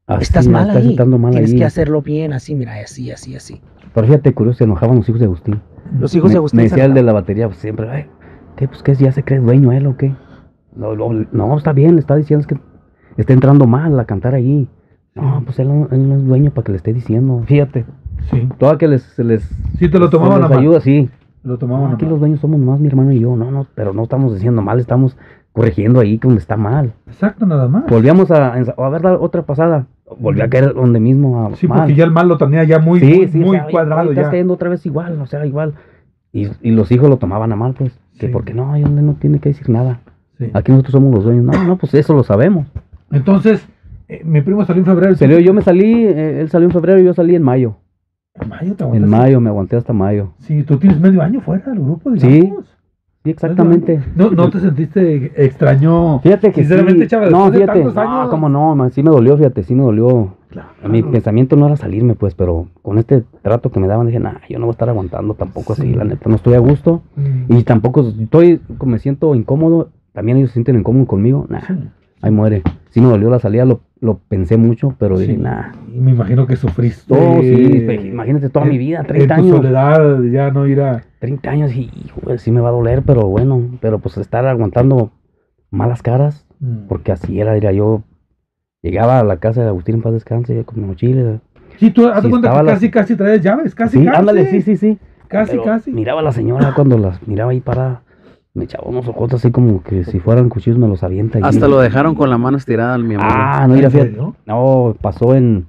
estás mal estás ahí, estando mal tienes ahí. que hacerlo bien, así, mira, así, así, así. Pero fíjate, curioso, se enojaban los hijos de Agustín. Los hijos de Agustín Me decía se el de la batería pues, siempre, "Ay, ¿qué? Pues, ¿qué? ¿Ya se cree dueño él o qué? No, está bien, le está diciendo, es que está entrando mal a cantar ahí. No, pues él no es dueño para que le esté diciendo. Fíjate, Sí. toda que se les... Sí, te lo tomaban se a les mal. ayuda, sí. Lo No, tomaban a aquí mal. los dueños somos nomás mi hermano y yo. No, pero no estamos diciendo mal, estamos corrigiendo ahí donde está mal. Exacto, nada más. Volvíamos a ver la otra pasada. Volví a caer donde mismo. Sí, mal. porque ya el mal lo tenía ya muy, Sí, muy o sea, cuadrado ahorita ya. está yendo otra vez igual, o sea, igual. Y los hijos lo tomaban a mal, pues. Que Sí. porque no, él no tiene que decir nada. Sí. Aquí nosotros somos los dueños. No, pues eso lo sabemos. Entonces, mi primo salió en febrero. Yo me salí, él salió en febrero y yo salí en mayo. En mayo te En aguantaste. mayo, me aguanté hasta mayo. Sí, tú tienes medio año fuera del grupo, Sí, digamos. Sí, exactamente. ¿No te sentiste extraño? Fíjate que Sinceramente, sí. Chava, No, después de fíjate. tantos años. No, cómo no, man, sí me dolió, fíjate, sí me dolió. Claro. Mi pensamiento no era salirme, pues, pero con este trato que me daban dije, nah, yo no voy a estar aguantando tampoco Sí. así, la neta, no estoy a gusto. Mm. Y tampoco estoy, como me siento incómodo, también ellos se sienten incómodos conmigo, nah, Sí. ahí muere. Sí me dolió la salida, lo pensé mucho, pero dije, Sí. nah. Y me imagino que sufriste. Oh, sí, imagínate toda mi vida, 30 en tu años. soledad, ya no ir a... 30 años y, hijo, sí me va a doler, pero bueno, pero pues estar aguantando malas caras, porque así era, diría yo. Llegaba a la casa de Agustín en paz descanse con mi mochila. Sí, tú haz de Sí, cuenta estaba que la- casi traes llaves, casi, Sí, casi. ándale, sí. Casi, Pero casi. Miraba a la señora cuando las miraba ahí parada. Me echaba unos ojos así como que si fueran cuchillos me los avienta. allí. Hasta lo dejaron con la mano estirada al mi amigo. Ah, no, ¿En mira, fíjate. serio? No, pasó en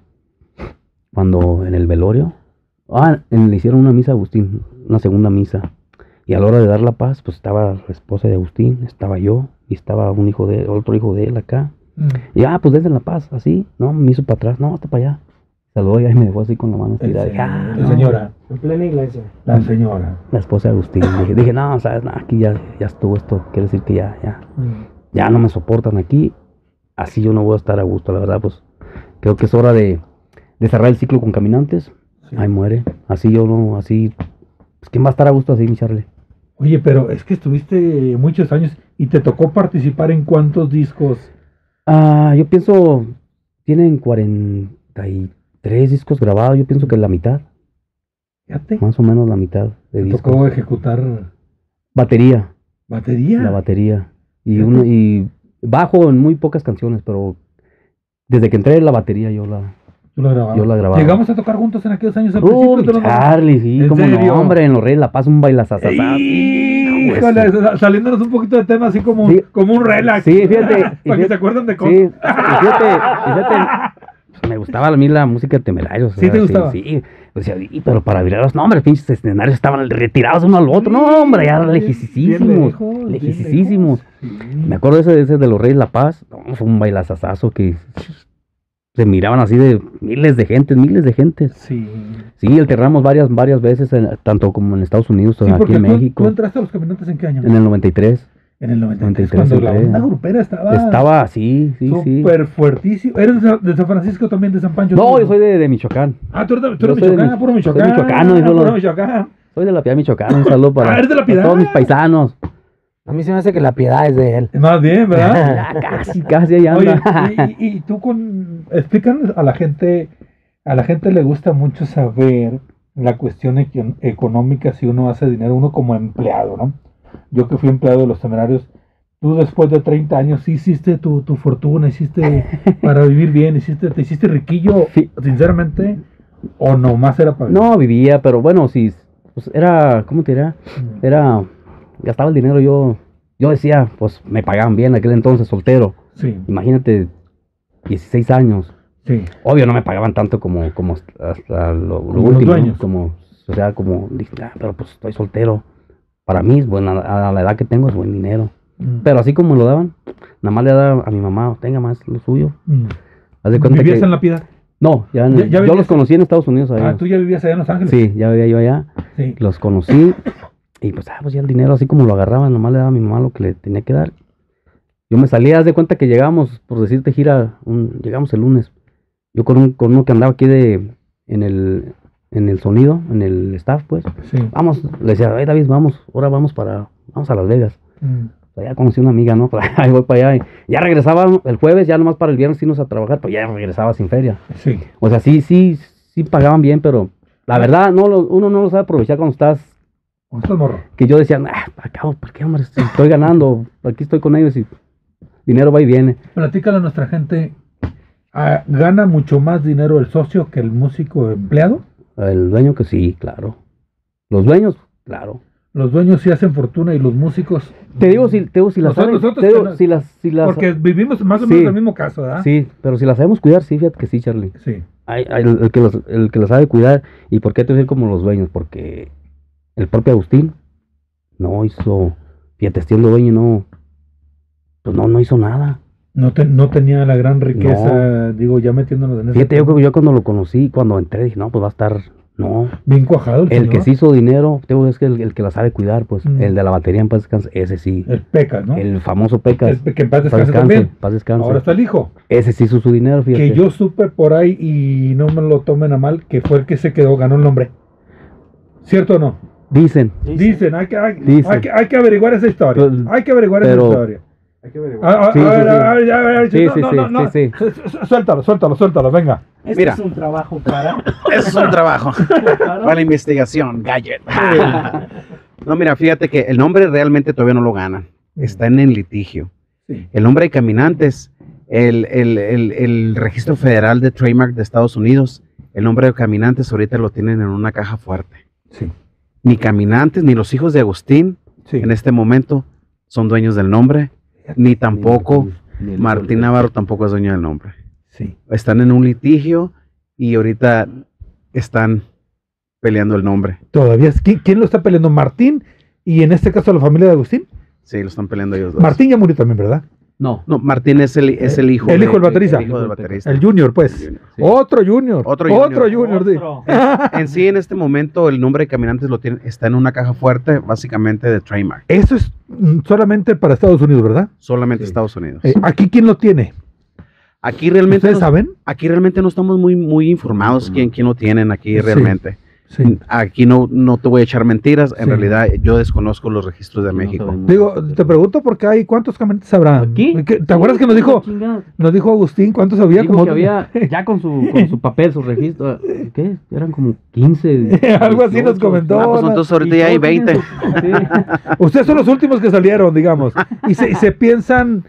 el velorio. Le hicieron una misa a Agustín, una segunda misa. Y a la hora de dar la paz, pues estaba la esposa de Agustín, estaba yo, y estaba otro hijo de él acá. Y pues desde la paz, así, no, me hizo para atrás, no, hasta para allá. Saludó y me dejó así con la mano estirada. Dije, La no. señora. En plena iglesia. La señora. La esposa de Agustín. Dije, no, sabes, no, aquí ya estuvo esto, quiere decir que ya no me soportan aquí. Así yo no voy a estar a gusto, la verdad, pues creo que es hora de cerrar el ciclo con Caminantes. Sí. Ahí muere. Así yo no, así. Pues quién va a estar a gusto así, mi Charlie. Oye, pero es que estuviste muchos años y te tocó participar en cuántos discos. Yo pienso, tienen 43 discos grabados, yo pienso que la mitad, Fíjate. más o menos la mitad de Te discos. tocó ejecutar Batería, batería. la batería. Fíjate. Y bajo en muy pocas canciones, pero desde que entré en la batería yo la grababa. Llegamos a tocar juntos en aquellos años al principio. Mi de los- Charlie, sí, ¿En como serio? no, hombre, en los Reyes de La Paz un bailazazazazo. Híjole, saliéndonos un poquito de tema, así como, Sí. como un relax. Sí, fíjate. Para que se acuerden de Sí, cosas. y fíjate, me gustaba a mí la música de Temerarios. o ¿Sí te sea, gustaba? Sí, decía, pero para virar los nombres, pinches escenarios estaban retirados uno al otro. No, hombre, ya Bien lejísimos. lejos, Lejísimos. bien lejos. Sí. Me acuerdo ese de los Reyes de La Paz. No, fue un bailazazazo que se miraban así de miles de gentes. Sí. Sí, alternamos varias veces, tanto como en Estados Unidos, Sí, aquí porque en tú México. entraste a los Caminantes en qué año? En el 93. En el 93, 93 cuando la entré. onda grupera estaba Estaba, sí. súper fuertísimo. ¿Eres de San Francisco también, de San Pancho? No, tú? yo soy de Michoacán. Ah, tú eres yo soy de Michoacán, puro soy Michoacán. michoacano, dijo puro lo- Michoacán. Soy de La Piedad, Michoacán. Un saludo para, ¿eres de La para Piedad? todos mis paisanos. A mí se me hace que la piedad es de él. Más bien, ¿verdad? Ya casi ahí Oye, anda. y tú explícanos a la gente le gusta mucho saber la cuestión económica si uno hace dinero, uno como empleado, ¿no? Yo que fui empleado de los Temerarios, tú después de 30 años sí hiciste tu fortuna, hiciste para vivir bien, te hiciste riquillo, Sí. sinceramente, o nomás era para No, vivía, pero bueno, sí, pues era, ¿cómo te dirá? Era, gastaba el dinero yo decía, pues me pagaban bien en aquel entonces, soltero. Sí, Imagínate, 16 años. sí. Obvio no me pagaban tanto como hasta lo Como los último, ¿no? dueños. O sea, como dije, pero pues estoy soltero. Para mí es buena, a la edad que tengo es buen dinero. Pero así como me lo daban, nada más le daba a mi mamá, tenga más lo suyo. Haz de cuenta ¿Vivías que en La Piedad? no, ¿Ya yo vivías? los conocí en Estados Unidos. a Ah, ellos. tú ya vivías allá en Los Ángeles. Sí, ya vivía yo allá. Sí. Los conocí y pues ya el dinero así como lo agarraba, nomás le daba a mi mamá lo que le tenía que dar. Yo me salía, haz de cuenta que llegamos, por decirte gira, llegamos el lunes. Yo con uno que andaba aquí en el sonido, en el staff, pues. Sí. Vamos, le decía, David, vamos a Las Vegas. ya conocí una amiga, ¿no? Ahí voy para allá. Y ya regresaba el jueves, ya nomás para el viernes irnos a trabajar, pues ya regresaba sin feria. Sí. O sea, sí pagaban bien, pero la verdad, uno no lo sabe aprovechar cuando estás. ¿Cómo estás, morro? Que yo decía, ¿para qué, hombre? Estoy ganando, aquí estoy con ellos y dinero va y viene. Platícale a nuestra gente, ¿gana mucho más dinero el socio que el músico empleado? El dueño que sí, claro. Los dueños, claro. Los dueños sí hacen fortuna y los músicos... Te digo si las Nosotros saben- que te digo, no- si las Porque vivimos más o Sí. menos el mismo caso, ¿verdad? sí, pero si las sabemos cuidar, sí, fíjate que sí, Charlie. Sí. Hay el que las sabe cuidar. ¿Y por qué te voy a decir como los dueños? Porque el propio Agustín no hizo, fíjate, siendo dueño no hizo nada. No tenía la gran riqueza, digo, ya metiéndonos en ese Fíjate, yo tema. creo que yo cuando lo conocí, cuando entré, dije, no, pues va a estar, no. Bien cuajado el El señor. que sí hizo dinero, es que el que la sabe cuidar, pues, Mm. el de la batería en paz descanse, ese sí. El Pecas, ¿no? El famoso Pecas. Que en paz Paz descanse también. paz descanse. Ahora está el hijo. Ese sí hizo su dinero, fíjate. Que yo supe por ahí, y no me lo tomen a mal, que fue el que se quedó, ganó el nombre. ¿Cierto o no? Dicen. Dicen, hay Dicen. que averiguar esa historia. Pero- Hay que averiguar esa pero- historia. Hay que averiguar. Sí, sí, sí. A ver, Sí, no. sí. Suéltalo, venga. Este Mira. es un trabajo para... Eso es un trabajo para la investigación, Gadget. No, mira, fíjate que el nombre realmente todavía no lo ganan. Está en el litigio. Sí. El nombre de Caminantes, el registro federal de trademark de Estados Unidos, el nombre de Caminantes ahorita lo tienen en una caja fuerte. Sí. Ni Caminantes, ni los hijos de Agustín, Sí. en este momento, son dueños del nombre, ni tampoco Ni el- Martín Navarro tampoco es dueño del nombre. Sí. Están en un litigio y ahorita están peleando el nombre. Todavía. ¿Quién lo está peleando? ¿Martín? Y en este caso la familia de Agustín. Sí, lo están peleando ellos dos. Martín ya murió también, ¿verdad? No. No, Martín es el hijo. El hijo del baterista. El hijo del baterista. El Junior, pues. El Junior. Sí. Otro Junior. Otro Junior, sí. Otro. En sí, en este momento, el nombre de Caminantes lo tiene, está en una caja fuerte, básicamente de trademark. Eso es solamente para Estados Unidos, ¿verdad? Solamente Sí. Estados Unidos. ¿Aquí quién lo tiene? Aquí realmente, ¿Ustedes saben? aquí realmente no estamos muy informados quién lo tienen aquí Sí. realmente. Sí. Aquí no te voy a echar mentiras. En Sí. realidad, yo desconozco los registros de No México. sabemos. Digo, te pregunto porque hay cuántos caminantes habrá. ¿Aquí? ¿Te acuerdas que nos dijo Agustín cuántos había? Dijo Como que había, ya con su papel, su registro, ¿qué? Eran como 15. Algo así nos 18. comentó. Ah, pues ¿no? entonces ahorita Y ya hay todos tienen 20. Sí. Ustedes son los últimos que salieron, digamos. Y se piensan,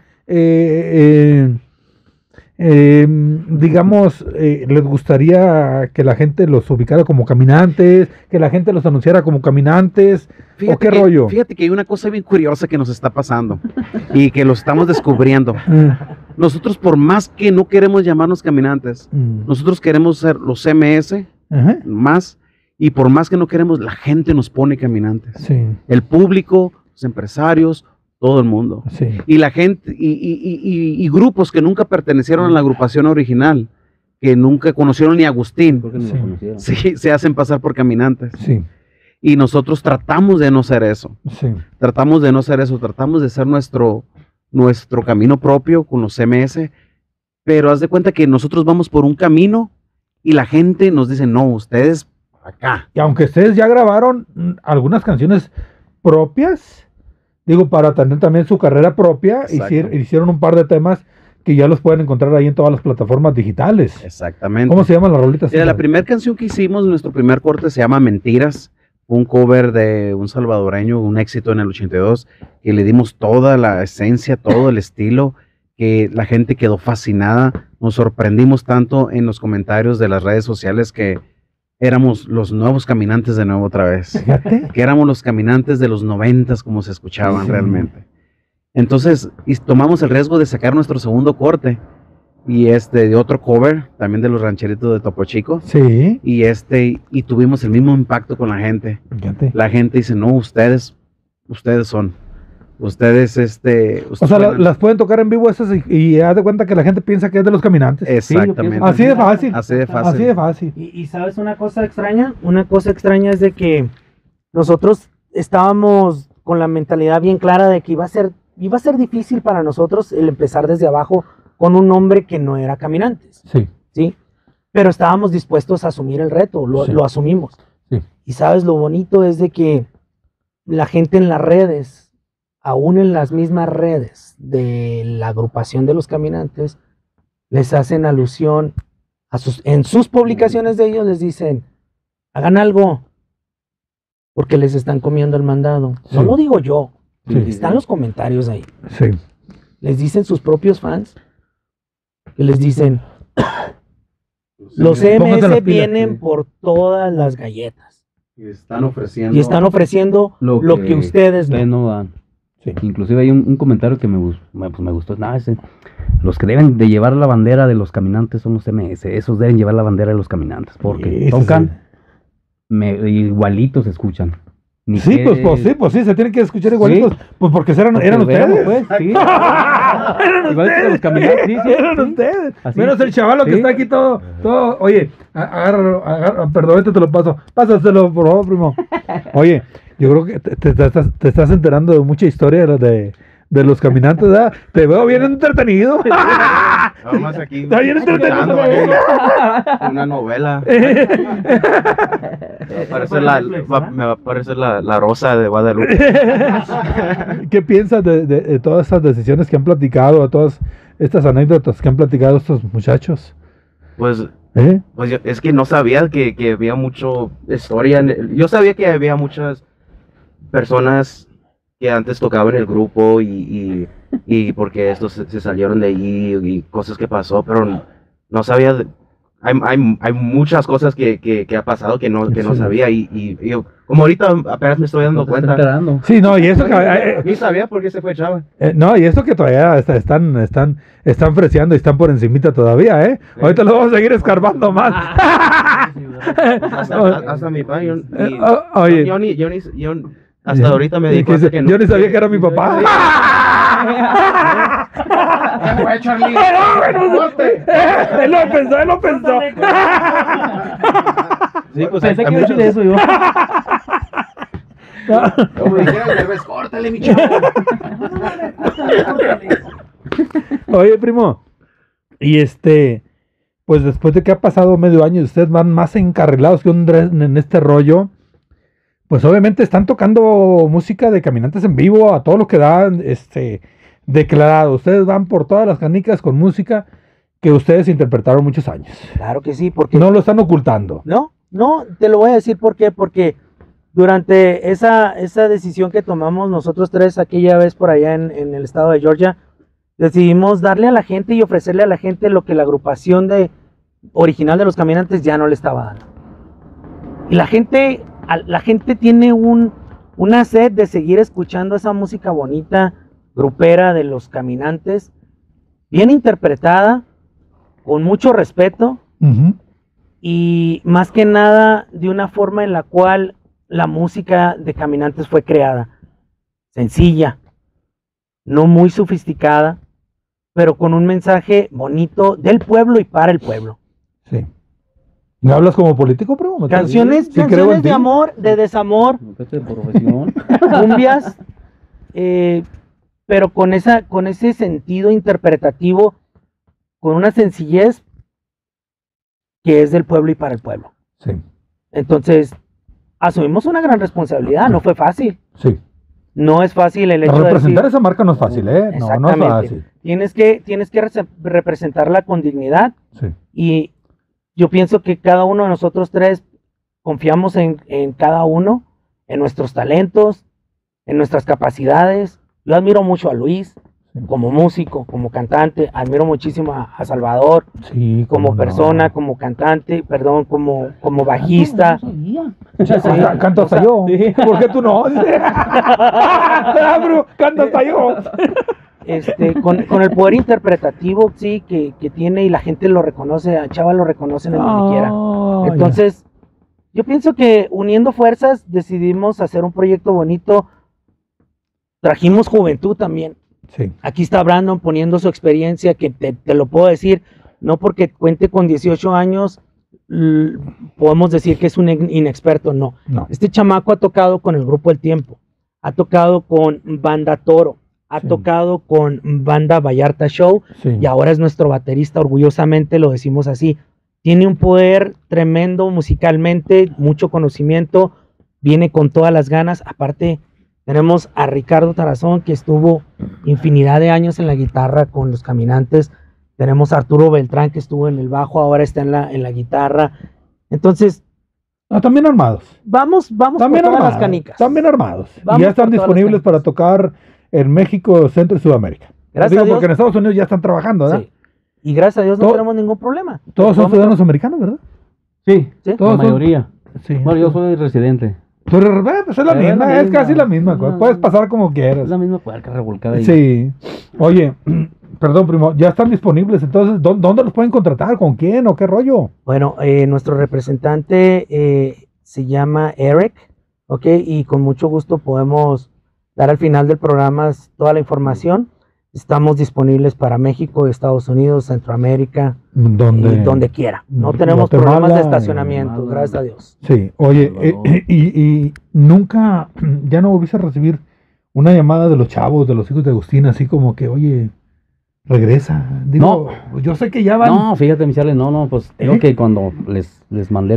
digamos, les gustaría que la gente los ubicara como caminantes, que la gente los anunciara como caminantes. ¿O qué rollo? Fíjate que hay una cosa bien curiosa que nos está pasando y que lo estamos descubriendo. Nosotros, por más que no queremos llamarnos caminantes, nosotros queremos ser los CMS Ajá. más, y por más que no queremos, la gente nos pone caminantes. Sí, El público, los empresarios, todo el mundo. sí. Y la gente, y grupos que nunca pertenecieron a la agrupación original, que nunca conocieron ni a Agustín, Porque no Sí. lo conocieron. sí, se hacen pasar por caminantes. Sí, Y nosotros tratamos de no ser eso. sí. Tratamos de no ser eso, tratamos de ser nuestro camino propio con los CMS, pero haz de cuenta que nosotros vamos por un camino y la gente nos dice, no, ustedes acá. Y aunque ustedes ya grabaron algunas canciones propias, digo, para tener también su carrera propia, Exacto. hicieron un par de temas que ya los pueden encontrar ahí en todas las plataformas digitales. Exactamente. ¿Cómo se llaman las rolitas? Mira, la primera canción que hicimos, nuestro primer corte se llama Mentiras, un cover de un salvadoreño, un éxito en el 82, que le dimos toda la esencia, todo el estilo, que la gente quedó fascinada. Nos sorprendimos tanto en los comentarios de las redes sociales que éramos los nuevos caminantes de nuevo otra vez. Fíjate. Que éramos los caminantes de los 90s como se escuchaban Sí. realmente. Entonces, tomamos el riesgo de sacar nuestro segundo corte y de otro cover, también de los rancheritos de Topo Chico. Sí. Y tuvimos el mismo impacto con la gente. Fíjate. La gente dice, no, ustedes son. Ustedes, O sea, suenan". las pueden tocar en vivo esas y haz de cuenta que la gente piensa que es de los caminantes. Exactamente. Así de fácil. Así de fácil. Así de fácil. Y sabes una cosa extraña, es de que nosotros estábamos con la mentalidad bien clara de que iba a ser difícil para nosotros el empezar desde abajo con un nombre que no era Caminantes, Sí. ¿sí? Pero estábamos dispuestos a asumir el reto, Sí. lo asumimos. Sí. Y sabes, lo bonito es de que la gente en las redes aún en las mismas redes de la agrupación de los caminantes, les hacen alusión en sus publicaciones de ellos, les dicen, hagan algo, porque les están comiendo el mandado. Sí. No lo digo yo, Sí. están los comentarios ahí. Sí. Les dicen sus propios fans, que les dicen, los Póngase las CMS pilas, vienen sí. por todas las galletas Y están ofreciendo. y están ofreciendo lo que ustedes no. no dan. Sí. Inclusive hay un comentario que me gustó. Nada, los que deben de llevar la bandera de los caminantes son los MS. Esos deben llevar la bandera de los caminantes. Porque Sí, tocan, igualitos se escuchan. Ni Sí, que- pues sí, se tienen que escuchar igualitos, pues porque eran porque ustedes. veamos, pues, sí. Eran Igual que los caminantes, sí, sí, eran sí. ustedes. Así Menos es. el chavalo que Sí. está aquí todo, oye, agárralo, perdón, ahorita te lo paso, pásaselo por favor, primo. Oye, yo creo que te estás enterando de mucha historia de los caminantes, ¿verdad? Te veo bien entretenido. Nada más aquí. Está bien entretenido. Una novela. Me va a aparecer la Rosa de Guadalupe. ¿Qué piensas de todas estas decisiones que han platicado, de todas estas anécdotas que han platicado estos muchachos? Pues, ¿Eh? es que no sabía que había mucho historia. Yo sabía que había muchas personas que antes tocaban en el grupo y porque estos se salieron de allí y cosas que pasó, pero no sabía. Hay muchas cosas que ha pasado que no sabía y yo, como ahorita apenas me estoy dando No te estás cuenta. enterando. Sí, no, y eso que... Ni sabía por qué se fue Chava. no, y eso que todavía están freseando y están por encimita todavía, ¿eh? Sí. Ahorita lo vamos a seguir escarbando más. Hasta mi padre. Oye. Hasta ahorita me di cuenta que no. Yo ni sabía que era mi papá. Él lo pensó. Sí, pues Pensé hay que iba a decir muchos- eso yo. Como dijera el Derbez, córtale, mi chavo. Oye, primo, y pues después de que ha pasado medio año y ustedes van más encarrilados que un dren en este rollo, pues obviamente están tocando música de caminantes en vivo a todo lo que dan, declarado. Ustedes van por todas las canicas con música que ustedes interpretaron muchos años. Claro que sí, porque No lo están ocultando. no, te lo voy a decir por qué, porque durante esa decisión que tomamos nosotros tres aquella vez por allá en el estado de Georgia, decidimos darle a la gente y ofrecerle a la gente lo que la agrupación original de los caminantes ya no le estaba dando. Y la gente tiene una sed de seguir escuchando esa música bonita, grupera de los caminantes, bien interpretada, con mucho respeto, Ujú. y más que nada de una forma en la cual la música de caminantes fue creada. Sencilla, no muy sofisticada, pero con un mensaje bonito del pueblo y para el pueblo. Sí. ¿Me hablas como político, primo? Canciones, Sí, creo en canciones de ti. amor, de desamor, De profesión. cumbias, pero con ese sentido interpretativo, con una sencillez que es del pueblo y para el pueblo. Sí, Entonces, asumimos una gran responsabilidad, no fue fácil. sí. No es fácil el hecho de Representar decir, esa marca no es fácil, ¿eh? No, no es exactamente. fácil. Tienes que representarla con dignidad, Sí. y yo pienso que cada uno de nosotros tres confiamos en cada uno, en nuestros talentos, en nuestras capacidades. Yo admiro mucho a Luis Sí. como músico, como cantante, admiro muchísimo a Salvador Sí, como cómo no. persona, como cantante, perdón, como bajista. Canto hasta yo. ¿Por qué tú no? Bro, canto hasta yo. Con el poder interpretativo, sí, que tiene, y la gente lo reconoce, a Chava lo reconocen en donde quiera. Entonces, yo pienso que uniendo fuerzas decidimos hacer un proyecto bonito. Trajimos juventud también. Sí, Aquí está Brandon poniendo su experiencia, que te lo puedo decir, no porque cuente con 18 años, podemos decir que es un inexperto, no. no. Este chamaco ha tocado con el Grupo El Tiempo, ha tocado con Banda Toro, ha Sí. tocado con Banda Vallarta Show, Sí. y ahora es nuestro baterista, orgullosamente lo decimos así. Tiene un poder tremendo musicalmente, mucho conocimiento, viene con todas las ganas. Aparte, Tenemos a Ricardo Tarazón, que estuvo infinidad de años en la guitarra con Los Caminantes. Tenemos a Arturo Beltrán, que estuvo en el bajo, ahora está en la guitarra. Entonces, También armados. vamos También por todas armados. las canicas. También armados. Vamos Y ya están por todas las disponibles para canicas. tocar en México, Centro y Sudamérica. Gracias Digo, a Dios. porque en Estados Unidos ya están trabajando, ¿verdad? Sí. Y gracias a Dios no Todo- tenemos ningún problema. Todos son Vamos- ciudadanos americanos, ¿verdad? Sí, Sí. la Todos son- mayoría. Sí. Bueno, yo soy residente. Pero pues es la Es la misma, es misma. casi la misma. Es la Puedes misma. pasar como quieras. Es la misma puerca revolcada ahí. Sí. Oye, perdón, primo, ya están disponibles. Entonces, ¿dónde los pueden contratar? ¿Con quién o qué rollo? Bueno, nuestro representante se llama Eric, ¿ok? Y con mucho gusto podemos dar al final del programa toda la información. Estamos disponibles para México, Estados Unidos, Centroamérica, y donde quiera. No tenemos Guatemala problemas de y- estacionamiento, Guatemala. gracias a Dios. Sí, oye, Salvador. y nunca, ya no volviste a recibir una llamada de los chavos, de los hijos de Agustín, así como que, oye, regresa. Digo, yo sé que ya van. No, fíjate, mi Charlie, no, pues digo ¿Eh? que cuando les mandé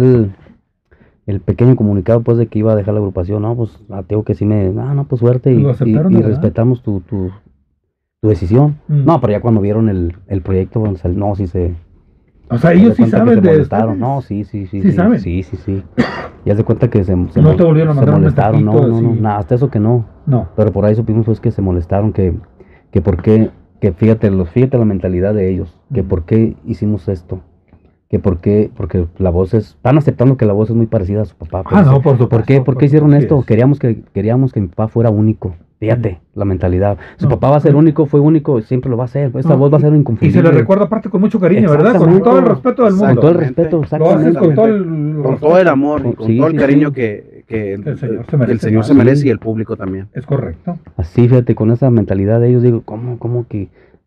el pequeño comunicado pues de que iba a dejar la agrupación, no, pues tengo que sí no, pues suerte y, Lo aceptaron, y ¿verdad? respetamos tu decisión. Mm. No, pero ya cuando vieron el proyecto, bueno, no, sí se... O sea, haz ellos de sí cuenta que saben se de molestaron. ustedes. No, sí. ¿Sí saben? Sí. Y haz de cuenta que se No te volvieron a se mandar un molestaron, no, mensajito no, así. nada, hasta eso que no. No. Pero por ahí supimos pues que se molestaron, que por qué, que fíjate la mentalidad de ellos, que Mm. por qué hicimos esto, que por qué, porque la voz están aceptando que la voz es muy parecida a su papá. Ah, no, por supuesto. ¿Por qué hicieron así esto? es. Queríamos que mi papá fuera único. Fíjate, la mentalidad. Su No. papá va a ser único, fue único, siempre lo va a ser. Esta No, voz va a ser Y inconfundible. se le recuerda aparte con mucho cariño, ¿verdad? Con Exactamente. todo el respeto del Con mundo. todo el respeto, Lo haces exactamente. con todo el, Con respeto. todo el amor y con Sí, todo el sí, cariño sí. que el Señor se merece. el Señor se Sí. merece y el público también. Es correcto. Así, fíjate, con esa mentalidad de ellos, digo, ¿cómo que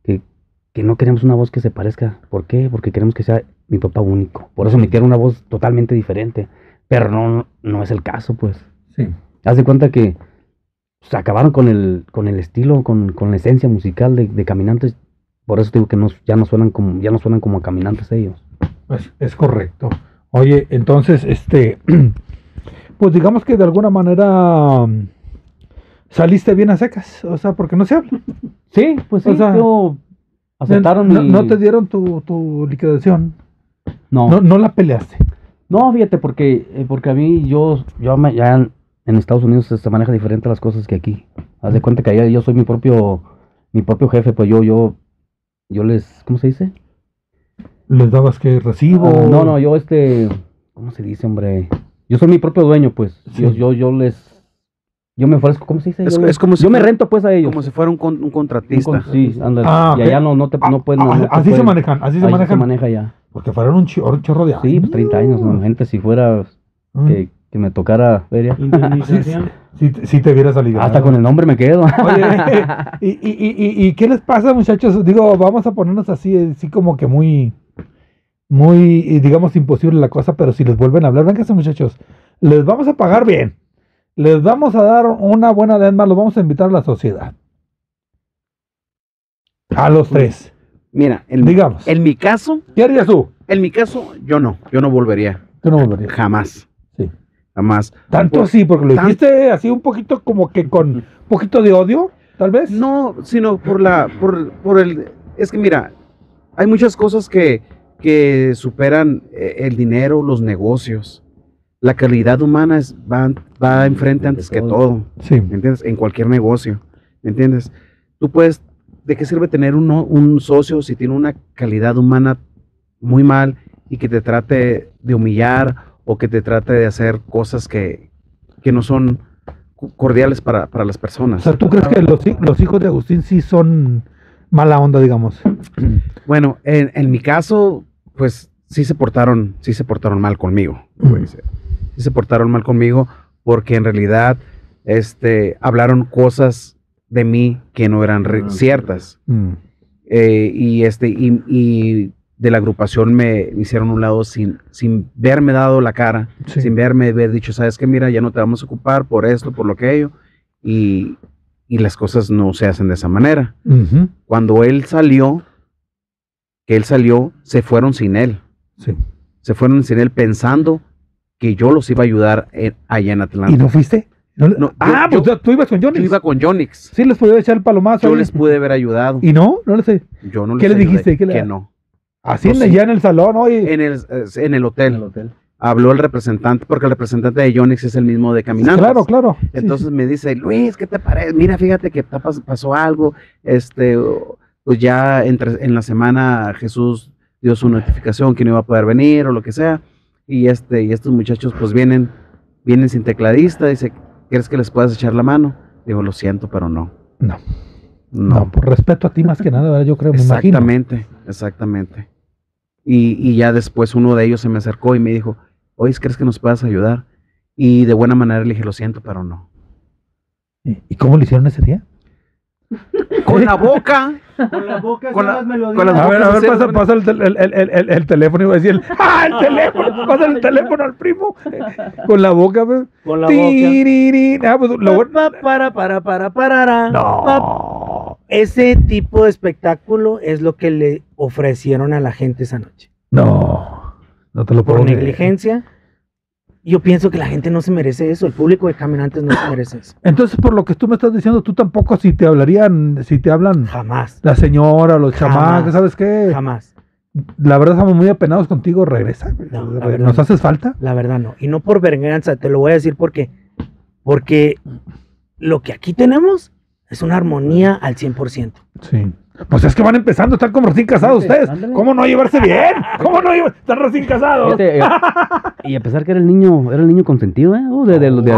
no queremos una voz que se parezca? ¿Por qué? Porque queremos que sea mi papá único. Por eso metieron una voz totalmente diferente. Pero no es el caso, pues. Sí. Haz de cuenta que se acabaron con el estilo, con la esencia musical de Caminantes. Por eso digo que ya no suenan como Caminantes ellos. Es correcto. Oye, entonces, pues digamos que de alguna manera saliste bien a secas, o sea, porque no se habla. Sí, pues sí, O sea, aceptaron no, mi... no te dieron tu liquidación, No, no la peleaste. no, fíjate, porque a mí, ya en Estados Unidos se maneja diferente las cosas que aquí. Haz de cuenta que allá yo soy mi propio jefe, pues yo les, ¿cómo se dice? ¿Les dabas que recibo? No, yo ¿cómo se dice, hombre? Yo soy mi propio dueño, pues. Sí. Yo me ofrezco, ¿cómo se dice? Es como si yo me fuera- rento pues a ellos. Como si fuera un contratista. Sí, ándale. Ah, Y ok. allá no te pueden... no te así se pueden- manejan, así se ahí manejan. maneja ya. Porque fueron un chorro de años. Sí, pues 30 años, ¿no? Gente, si fuera Mm. que me tocara feria. Indemnización. Si te vieras aliviado. Hasta con el nombre me quedo. Oye, ¿y qué les pasa, muchachos? Digo, vamos a ponernos así como que muy, digamos, imposible la cosa, pero si les vuelven a hablar, vengan, muchachos, les vamos a pagar bien, les vamos a dar una buena denma, los vamos a invitar a la sociedad. A los tres. Mira, Digamos. en mi caso, ¿Qué harías tú? yo no volvería. Tú no volverías. Jamás, Sí. jamás. Tanto Por- así, porque lo tan- dijiste así un poquito como que con un poquito de odio, tal vez. No, sino por el, es que mira, hay muchas cosas que superan el dinero, los negocios. La calidad humana va enfrente antes que todo, Sí. ¿me entiendes? En cualquier negocio, ¿me entiendes? Tú puedes, ¿de qué sirve tener un socio si tiene una calidad humana muy mal y que te trate de humillar o que te trate de hacer cosas que no son cordiales para las O personas? sea, ¿tú crees que los hijos de Agustín sí son mala onda, digamos? Bueno, en mi caso, pues sí se portaron mal conmigo. Pues, sí se portaron mal conmigo porque en realidad hablaron cosas de mí que no eran ciertas. Mm. Y de la agrupación me hicieron a un lado sin verme dado la cara, Sí. sin verme haber dicho, sabes que mira, ya no te vamos a ocupar por esto, por lo que ello, y las cosas no se hacen de esa manera. Ujú. Cuando se fueron sin él. Sí. Se fueron sin él pensando que yo los iba a ayudar allá en Atlanta. ¿Y no fuiste? No, pues tú ibas con Jonix. Yo iba con Jonix. Sí, les podía echar el palomazo. Yo ahí. les pude haber ayudado. ¿Y no? No les sé. Yo no ¿Qué les le ayudé, dijiste? que no. Así Pues sí. ya en el salón, oye. En el En el hotel. hotel. Habló el representante, porque el representante de Jonix es el mismo de Caminantes. Claro. Sí, Entonces sí. me dice, Luis, ¿qué te parece? Mira, fíjate que pasó algo. Pues ya en la semana Jesús dio su notificación que no iba a poder venir o lo que sea. Y estos muchachos pues vienen sin tecladista. Dice, ¿quieres que les puedas echar la mano? Digo, lo siento, pero no. No, por respeto a ti más que nada, ¿verdad? Yo creo, me imagino. Exactamente. Y ya después uno de ellos se me acercó y me dijo, oye, ¿crees que nos puedas ayudar? Y de buena manera le dije, lo siento, pero no. ¿Y cómo le hicieron ese día? Con la boca. Con la boca, Con son las melodías. con las A ver, bocas, pasa el teléfono, iba a decir, el teléfono, pasa el teléfono al primo, con la boca, pues. Con la Tiriri. Pues, boca. Para. No. Ese tipo de espectáculo es lo que le ofrecieron a la gente esa noche. No te lo puedo Por creer. negligencia. Yo pienso que la gente no se merece eso. El público de Caminantes no se merece eso. Entonces, por lo que tú me estás diciendo, tú tampoco, si te hablan Jamás. la señora, los Jamás. chamacos, ¿sabes qué? Jamás. La verdad, estamos muy apenados contigo, regresa. Güey. No, la verdad ¿Nos no. haces falta? La verdad no. Y no por venganza, te lo voy a decir porque lo que aquí tenemos es una armonía al 100%. Sí. Pues es que van empezando, están como recién casados ustedes. Ándale. ¿Cómo no llevarse bien? ¿Cómo no llevarse? Están recién casados. Fíjate, y a pesar que era el niño consentido, ¿eh? No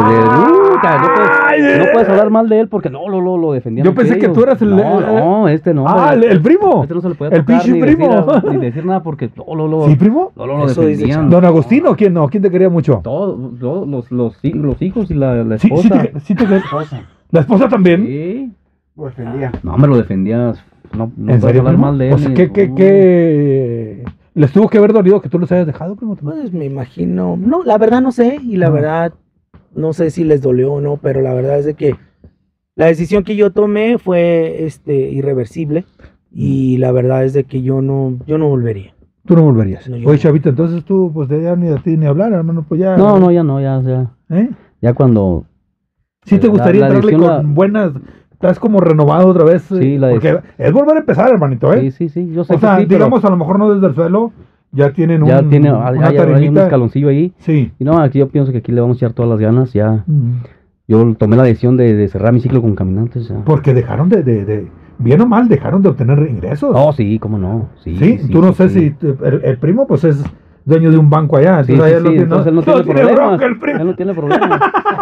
puedes hablar mal de él porque lo defendían. Yo pensé entre que ellos. tú eras el- No, no. Ah, el primo. Este no se le podía El tocar pinche ni primo. ni decir nada porque ¿Sí, primo? lo Eso dice defendían. ¿Don Agustino? ¿Quién no? ¿Quién te quería mucho? Todos los hijos y la Sí, esposa. sí te quería. ¿La esposa también? Sí. Lo defendía. No, me lo defendías. No ¿En puedes serio, hablar primo? mal de él. O sea, ni- ¿qué les tuvo que haber dolido que tú los hayas dejado, primo? Pues me imagino. No, la verdad no sé. Y la No. verdad no sé si les dolió o no. Pero la verdad es de que la decisión que yo tomé fue irreversible. Y la verdad es de que yo no volvería. Tú no volverías. No, yo Oye, no. Chavita, entonces tú, pues de ya ni a ti ni hablar, hermano, pues ya. No, ya no, ya. ¿Eh? Ya cuando. Sí te gustaría la entrarle decisión con buenas. Estás como renovado otra vez. Sí, la porque es volver a empezar, hermanito, ¿eh? Sí, yo sé O que sea, sí, pero digamos, a lo mejor no desde el suelo, ya tienen ya tiene, una hay un tarimita. escaloncillo ahí. Sí. Y no, aquí yo pienso que aquí le vamos a echar todas las ganas. Ya, Mm. yo tomé la decisión de cerrar mi ciclo con Caminantes. Ya. Porque dejaron bien o mal, dejaron de obtener ingresos. Oh, sí, cómo no. Sí, tú no sé si el primo, pues es dueño de un banco allá. Sí, Entonces, allá sí, entonces él no tiene problemas. bronca el primo. Él no tiene problemas.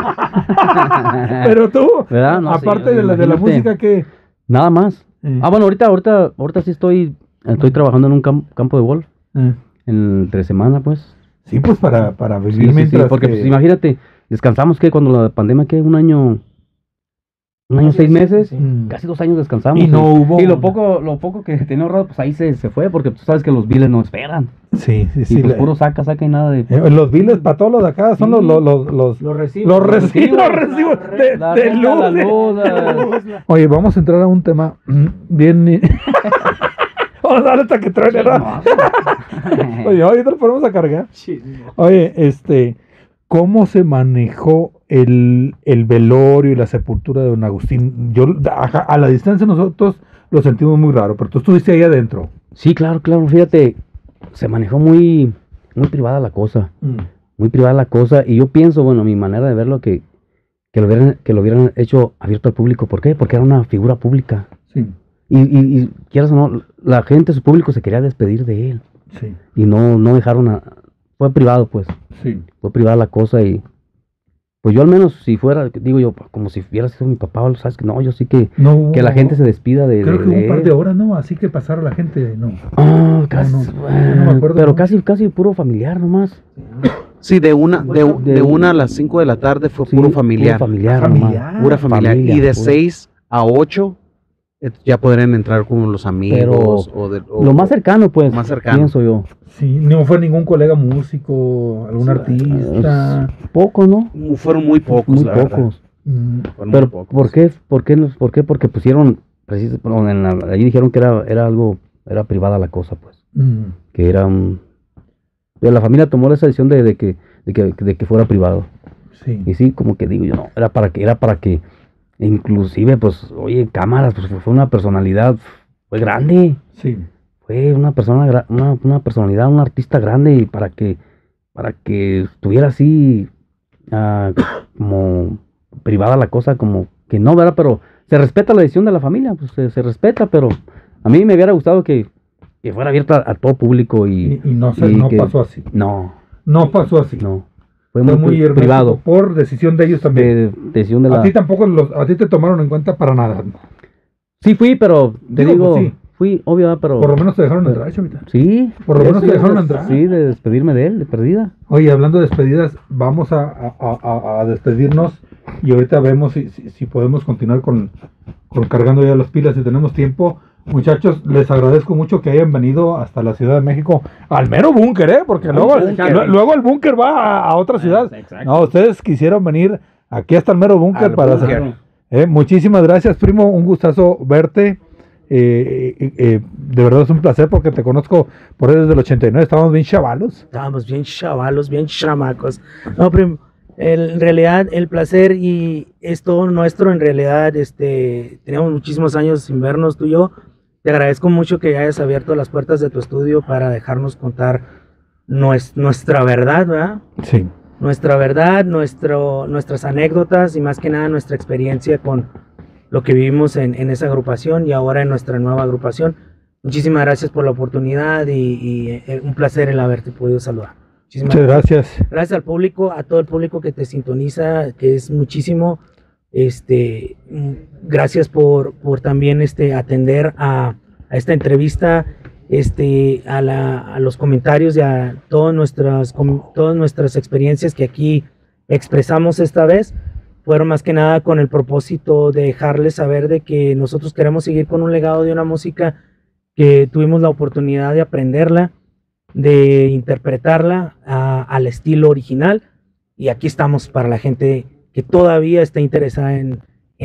Pero tú, ¿Verdad? No, aparte sí, de la imagínate. música que... Nada más. Bueno, ahorita sí estoy trabajando en un campo de golf. Entre semana, pues. Sí, pues para Sí, vivir sí, mientras porque que- pues, imagínate, descansamos que cuando la pandemia, que un año 6 meses, Mm. casi 2 años descansamos. Y no hubo... Y lo poco que tenía ahorrado, pues ahí se fue, porque tú sabes que los biles no esperan. Sí, sí, Y sí. pues puro saca y nada de... Los biles para todos los de acá son Sí. Los recibos. los recibos de La de renta, la luz. luz, Oye, vamos a entrar a un tema bien... Vamos a darle hasta que truene, ¿no? Oye, ahorita lo ponemos a cargar. Oye, ¿cómo se manejó el velorio y la sepultura de don Agustín? Yo, a la distancia nosotros lo sentimos muy raro, pero tú estuviste ahí adentro. Sí, claro, fíjate, se manejó muy privada la cosa. Muy privada la cosa, y yo pienso, bueno, mi manera de verlo, que lo hubieran hecho abierto al público. ¿Por qué? Porque era una figura pública. Sí, Y quieras o no, la gente, su público se quería despedir de él. sí, Y no dejaron fue privado, pues. sí. Fue privada la cosa, y pues yo al menos, si fuera, digo yo, como si hubiera sido mi papá, sabes que no, yo sí que No, la gente se despida de Creo que hubo de un par él. de horas, ¿no? Así que pasara la gente, no. Casi, no, no me acuerdo, pero ¿no? casi puro familiar nomás. Sí, de una a las 5 de la tarde fue Sí, puro familiar. Puro familiar, Familiar. nomás. Pura familiar. Familia, Y de pura. 6 a 8 ya podrían entrar con los amigos. Lo más cercano, pues, más cercano. pienso yo. Sí, no fue ningún colega músico, algún artista. Poco, ¿no? Fueron muy pocos, Muy la verdad. pocos. Mm, Fueron Pero, muy pocos. ¿por qué? Porque pusieron, ahí dijeron que era algo, era privada la cosa, pues. Que era pero la familia tomó esa decisión de que fuera privado. Sí. Y sí, como que digo yo, no, era para que, inclusive, pues, oye, cámaras, pues fue una personalidad, fue grande, Sí. fue una persona, una personalidad, un artista grande, y para que estuviera así, como privada la cosa, como que no, ¿verdad? Pero se respeta la decisión de la familia, pues se respeta, pero a mí me hubiera gustado que fuera abierta a todo público Y y no, y no que- pasó así. no, No pasó así. no, fue Fue muy hermético privado, por decisión de ellos también. de decisión de A la... ti tampoco, a ti te tomaron en cuenta para nada. Sí fui, pero te Digo, digo, pues, sí. fui, obvio, ¿verdad? Pero... Por lo menos te dejaron pero- entrar, chavita. Sí. Por lo menos sí, te dejaron de- entrar. Sí, de despedirme de él, de perdida. Oye, hablando de despedidas, vamos a despedirnos y ahorita vemos si podemos continuar con cargando ya las pilas si tenemos tiempo. Muchachos, les agradezco mucho que hayan venido hasta la Ciudad de México, al mero búnker, porque luego, luego el búnker va a otra ciudad. No, ustedes quisieron venir aquí hasta el mero búnker Al para búnker. hacer. Muchísimas gracias, primo, un gustazo verte. De verdad es un placer porque te conozco por ahí desde el 89, estábamos bien chavalos. Estábamos bien chavalos, bien chamacos. No, primo, en realidad el placer y es todo nuestro. En realidad, tenemos muchísimos años sin vernos tú y yo. Te agradezco mucho que hayas abierto las puertas de tu estudio para dejarnos contar nuestra verdad, ¿verdad? Sí. Nuestra verdad, nuestras anécdotas y más que nada nuestra experiencia con lo que vivimos en esa agrupación y ahora en nuestra nueva agrupación. Muchísimas gracias por la oportunidad y un placer el haberte podido saludar. Muchísimas Muchas gracias. Gracias al público, a todo el público que te sintoniza, que es muchísimo. Gracias por también atender a esta entrevista, a los comentarios y a todas nuestras experiencias que aquí expresamos esta vez. Fueron más que nada con el propósito de dejarles saber de que nosotros queremos seguir con un legado de una música que tuvimos la oportunidad de aprenderla, de interpretarla al estilo original, y aquí estamos para la gente que todavía está interesada en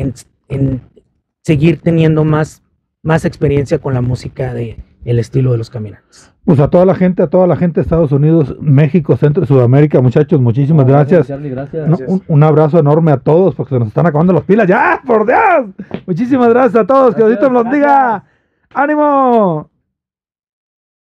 seguir teniendo más experiencia con la música de el estilo de Los Caminantes. Pues a toda la gente de Estados Unidos, México, Centro y Sudamérica, muchachos, muchísimas gracias. Charlie, gracias. No, un abrazo enorme a todos porque se nos están acabando las pilas. ¡Ya! ¡Por Dios! Muchísimas gracias a todos. Que Diosito los bendiga. ¡Ánimo!